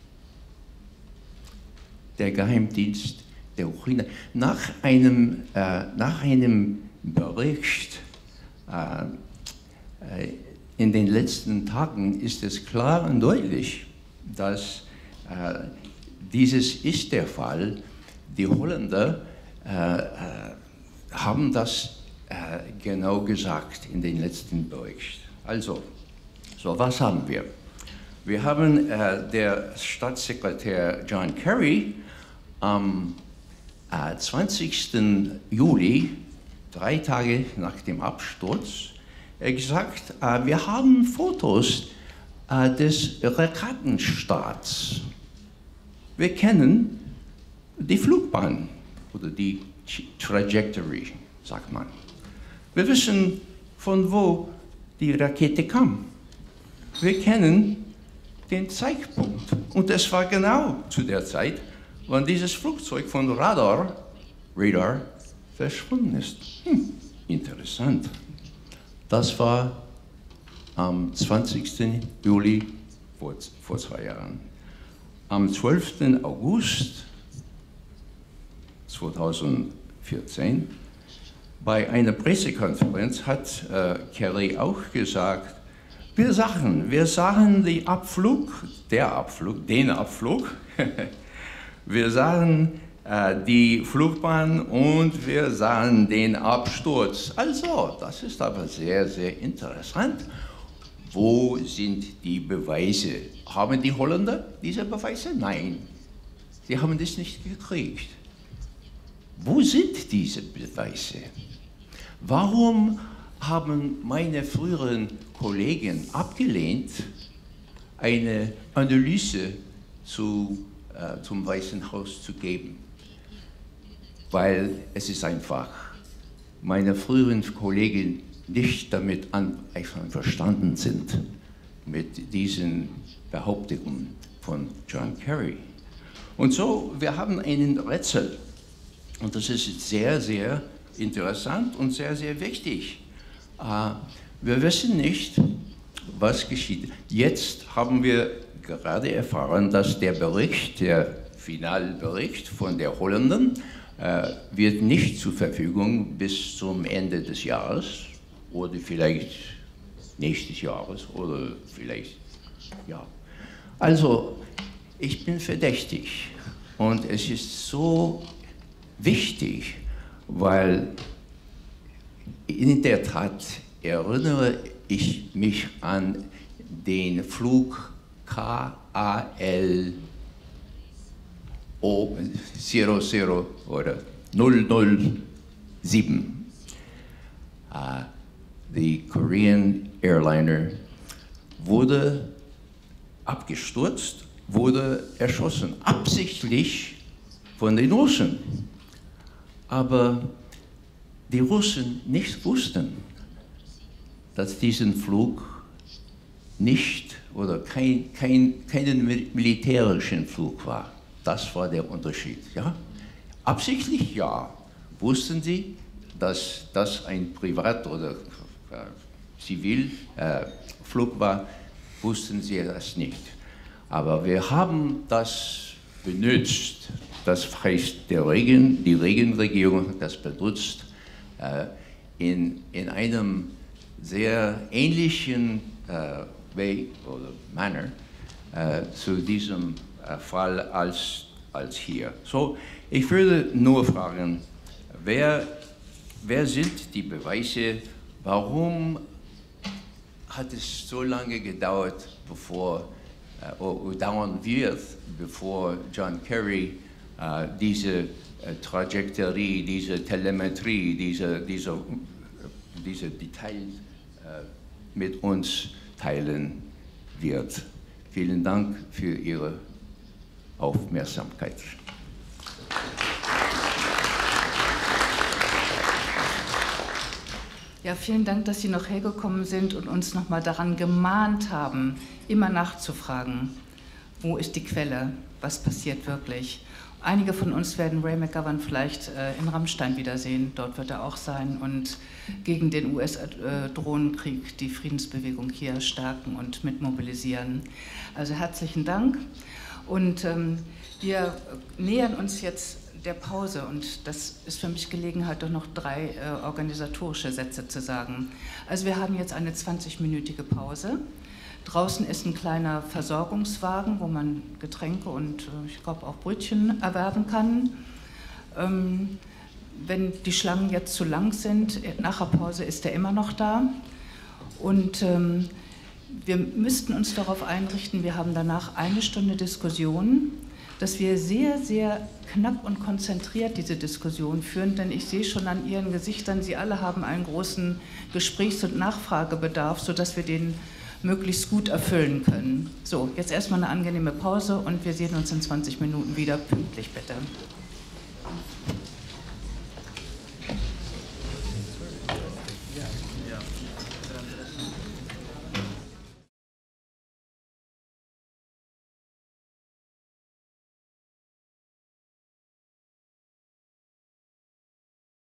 Der Geheimdienst der Ukraine, nach einem, äh, nach einem Bericht äh, äh, in den letzten Tagen ist es klar und deutlich, dass äh, dieses ist der Fall. Die Holländer äh, äh, haben das äh, genau gesagt in den letzten Bericht. Also, so was haben wir? Wir haben äh, der Staatssekretär John Kerry am äh, zwanzigsten Juli, drei Tage nach dem Absturz, äh, gesagt, äh, wir haben Fotos äh, des Raketenstaats. Wir kennen die Flugbahn oder die Trajectory, sagt man. Wir wissen, von wo die Rakete kam. Wir kennen den Zeitpunkt. Und es war genau zu der Zeit, wann dieses Flugzeug von Radar, Radar verschwunden ist. Hm, interessant. Das war am zwanzigsten Juli vor, vor zwei Jahren. Am zwölften August zweitausendvierzehn bei einer Pressekonferenz hat äh, Kerry auch gesagt, wir sahen, wir sahen den Abflug, der Abflug, den Abflug, wir sahen äh, die Flugbahn und wir sahen den Absturz. Also, das ist aber sehr, sehr interessant. Wo sind die Beweise? Haben die Holländer diese Beweise? Nein, sie haben das nicht gekriegt. Wo sind diese Beweise? Warum haben meine früheren Kollegen abgelehnt, eine Analyse zu, äh, zum Weißen Haus zu geben? Weil es ist einfach, meine früheren Kollegen nicht damit einverstanden sind, mit diesen Behauptungen von John Kerry. Und so, wir haben einen Rätsel. Und das ist sehr, sehr interessant und sehr, sehr wichtig. Wir wissen nicht, was geschieht. Jetzt haben wir gerade erfahren, dass der Bericht, der Finalbericht von der Holländern, wird nicht zur Verfügung bis zum Ende des Jahres oder vielleicht nächstes Jahres oder vielleicht, ja. Also, ich bin verdächtig und es ist so wichtig, weil in der Tat erinnere ich mich an den Flug K A L O null null oder null null sieben. Uh, the Korean Airliner wurde abgestürzt, wurde erschossen, absichtlich von den Russen. Aber die Russen nicht wussten, dass diesen Flug nicht oder kein, kein, keinen militärischen Flug war. Das war der Unterschied. Ja? Absichtlich ja. Wussten sie, dass das ein Privat- oder äh, Zivilflug äh, war, wussten sie das nicht. Aber wir haben das benutzt. Das heißt, der Regen, die Regenregierung hat das benutzt äh, in, in einem sehr ähnlichen äh, Way oder Manner äh, zu diesem äh, Fall als, als hier. So, ich würde nur fragen, wer, wer sind die Beweise, warum hat es so lange gedauert, bevor, äh, oder dauern wird, bevor John Kerry äh, diese äh, Trajektorie, diese Telemetrie, diese, diese, diese Details äh, mit uns teilen wird. Vielen Dank für Ihre Aufmerksamkeit. Ja, vielen Dank, dass Sie noch hergekommen sind und uns noch mal daran gemahnt haben, immer nachzufragen, wo ist die Quelle, was passiert wirklich. Einige von uns werden Ray McGovern vielleicht äh, in Rammstein wiedersehen, dort wird er auch sein und gegen den U S-Drohnenkrieg die Friedensbewegung hier stärken und mitmobilisieren. Also herzlichen Dank und ähm, wir nähern uns jetzt der Pause und das ist für mich Gelegenheit, doch noch drei äh, organisatorische Sätze zu sagen. Also wir haben jetzt eine zwanzigminütige Pause. Draußen ist ein kleiner Versorgungswagen, wo man Getränke und äh, ich glaube auch Brötchen erwerben kann. Ähm, wenn die Schlangen jetzt zu lang sind, nach der Pause ist er immer noch da. Und ähm, wir müssten uns darauf einrichten, wir haben danach eine Stunde Diskussion, dass wir sehr, sehr knapp und konzentriert diese Diskussion führen, denn ich sehe schon an Ihren Gesichtern, Sie alle haben einen großen Gesprächs- und Nachfragebedarf, sodass wir den möglichst gut erfüllen können. So, jetzt erstmal eine angenehme Pause und wir sehen uns in zwanzig Minuten wieder. Pünktlich bitte.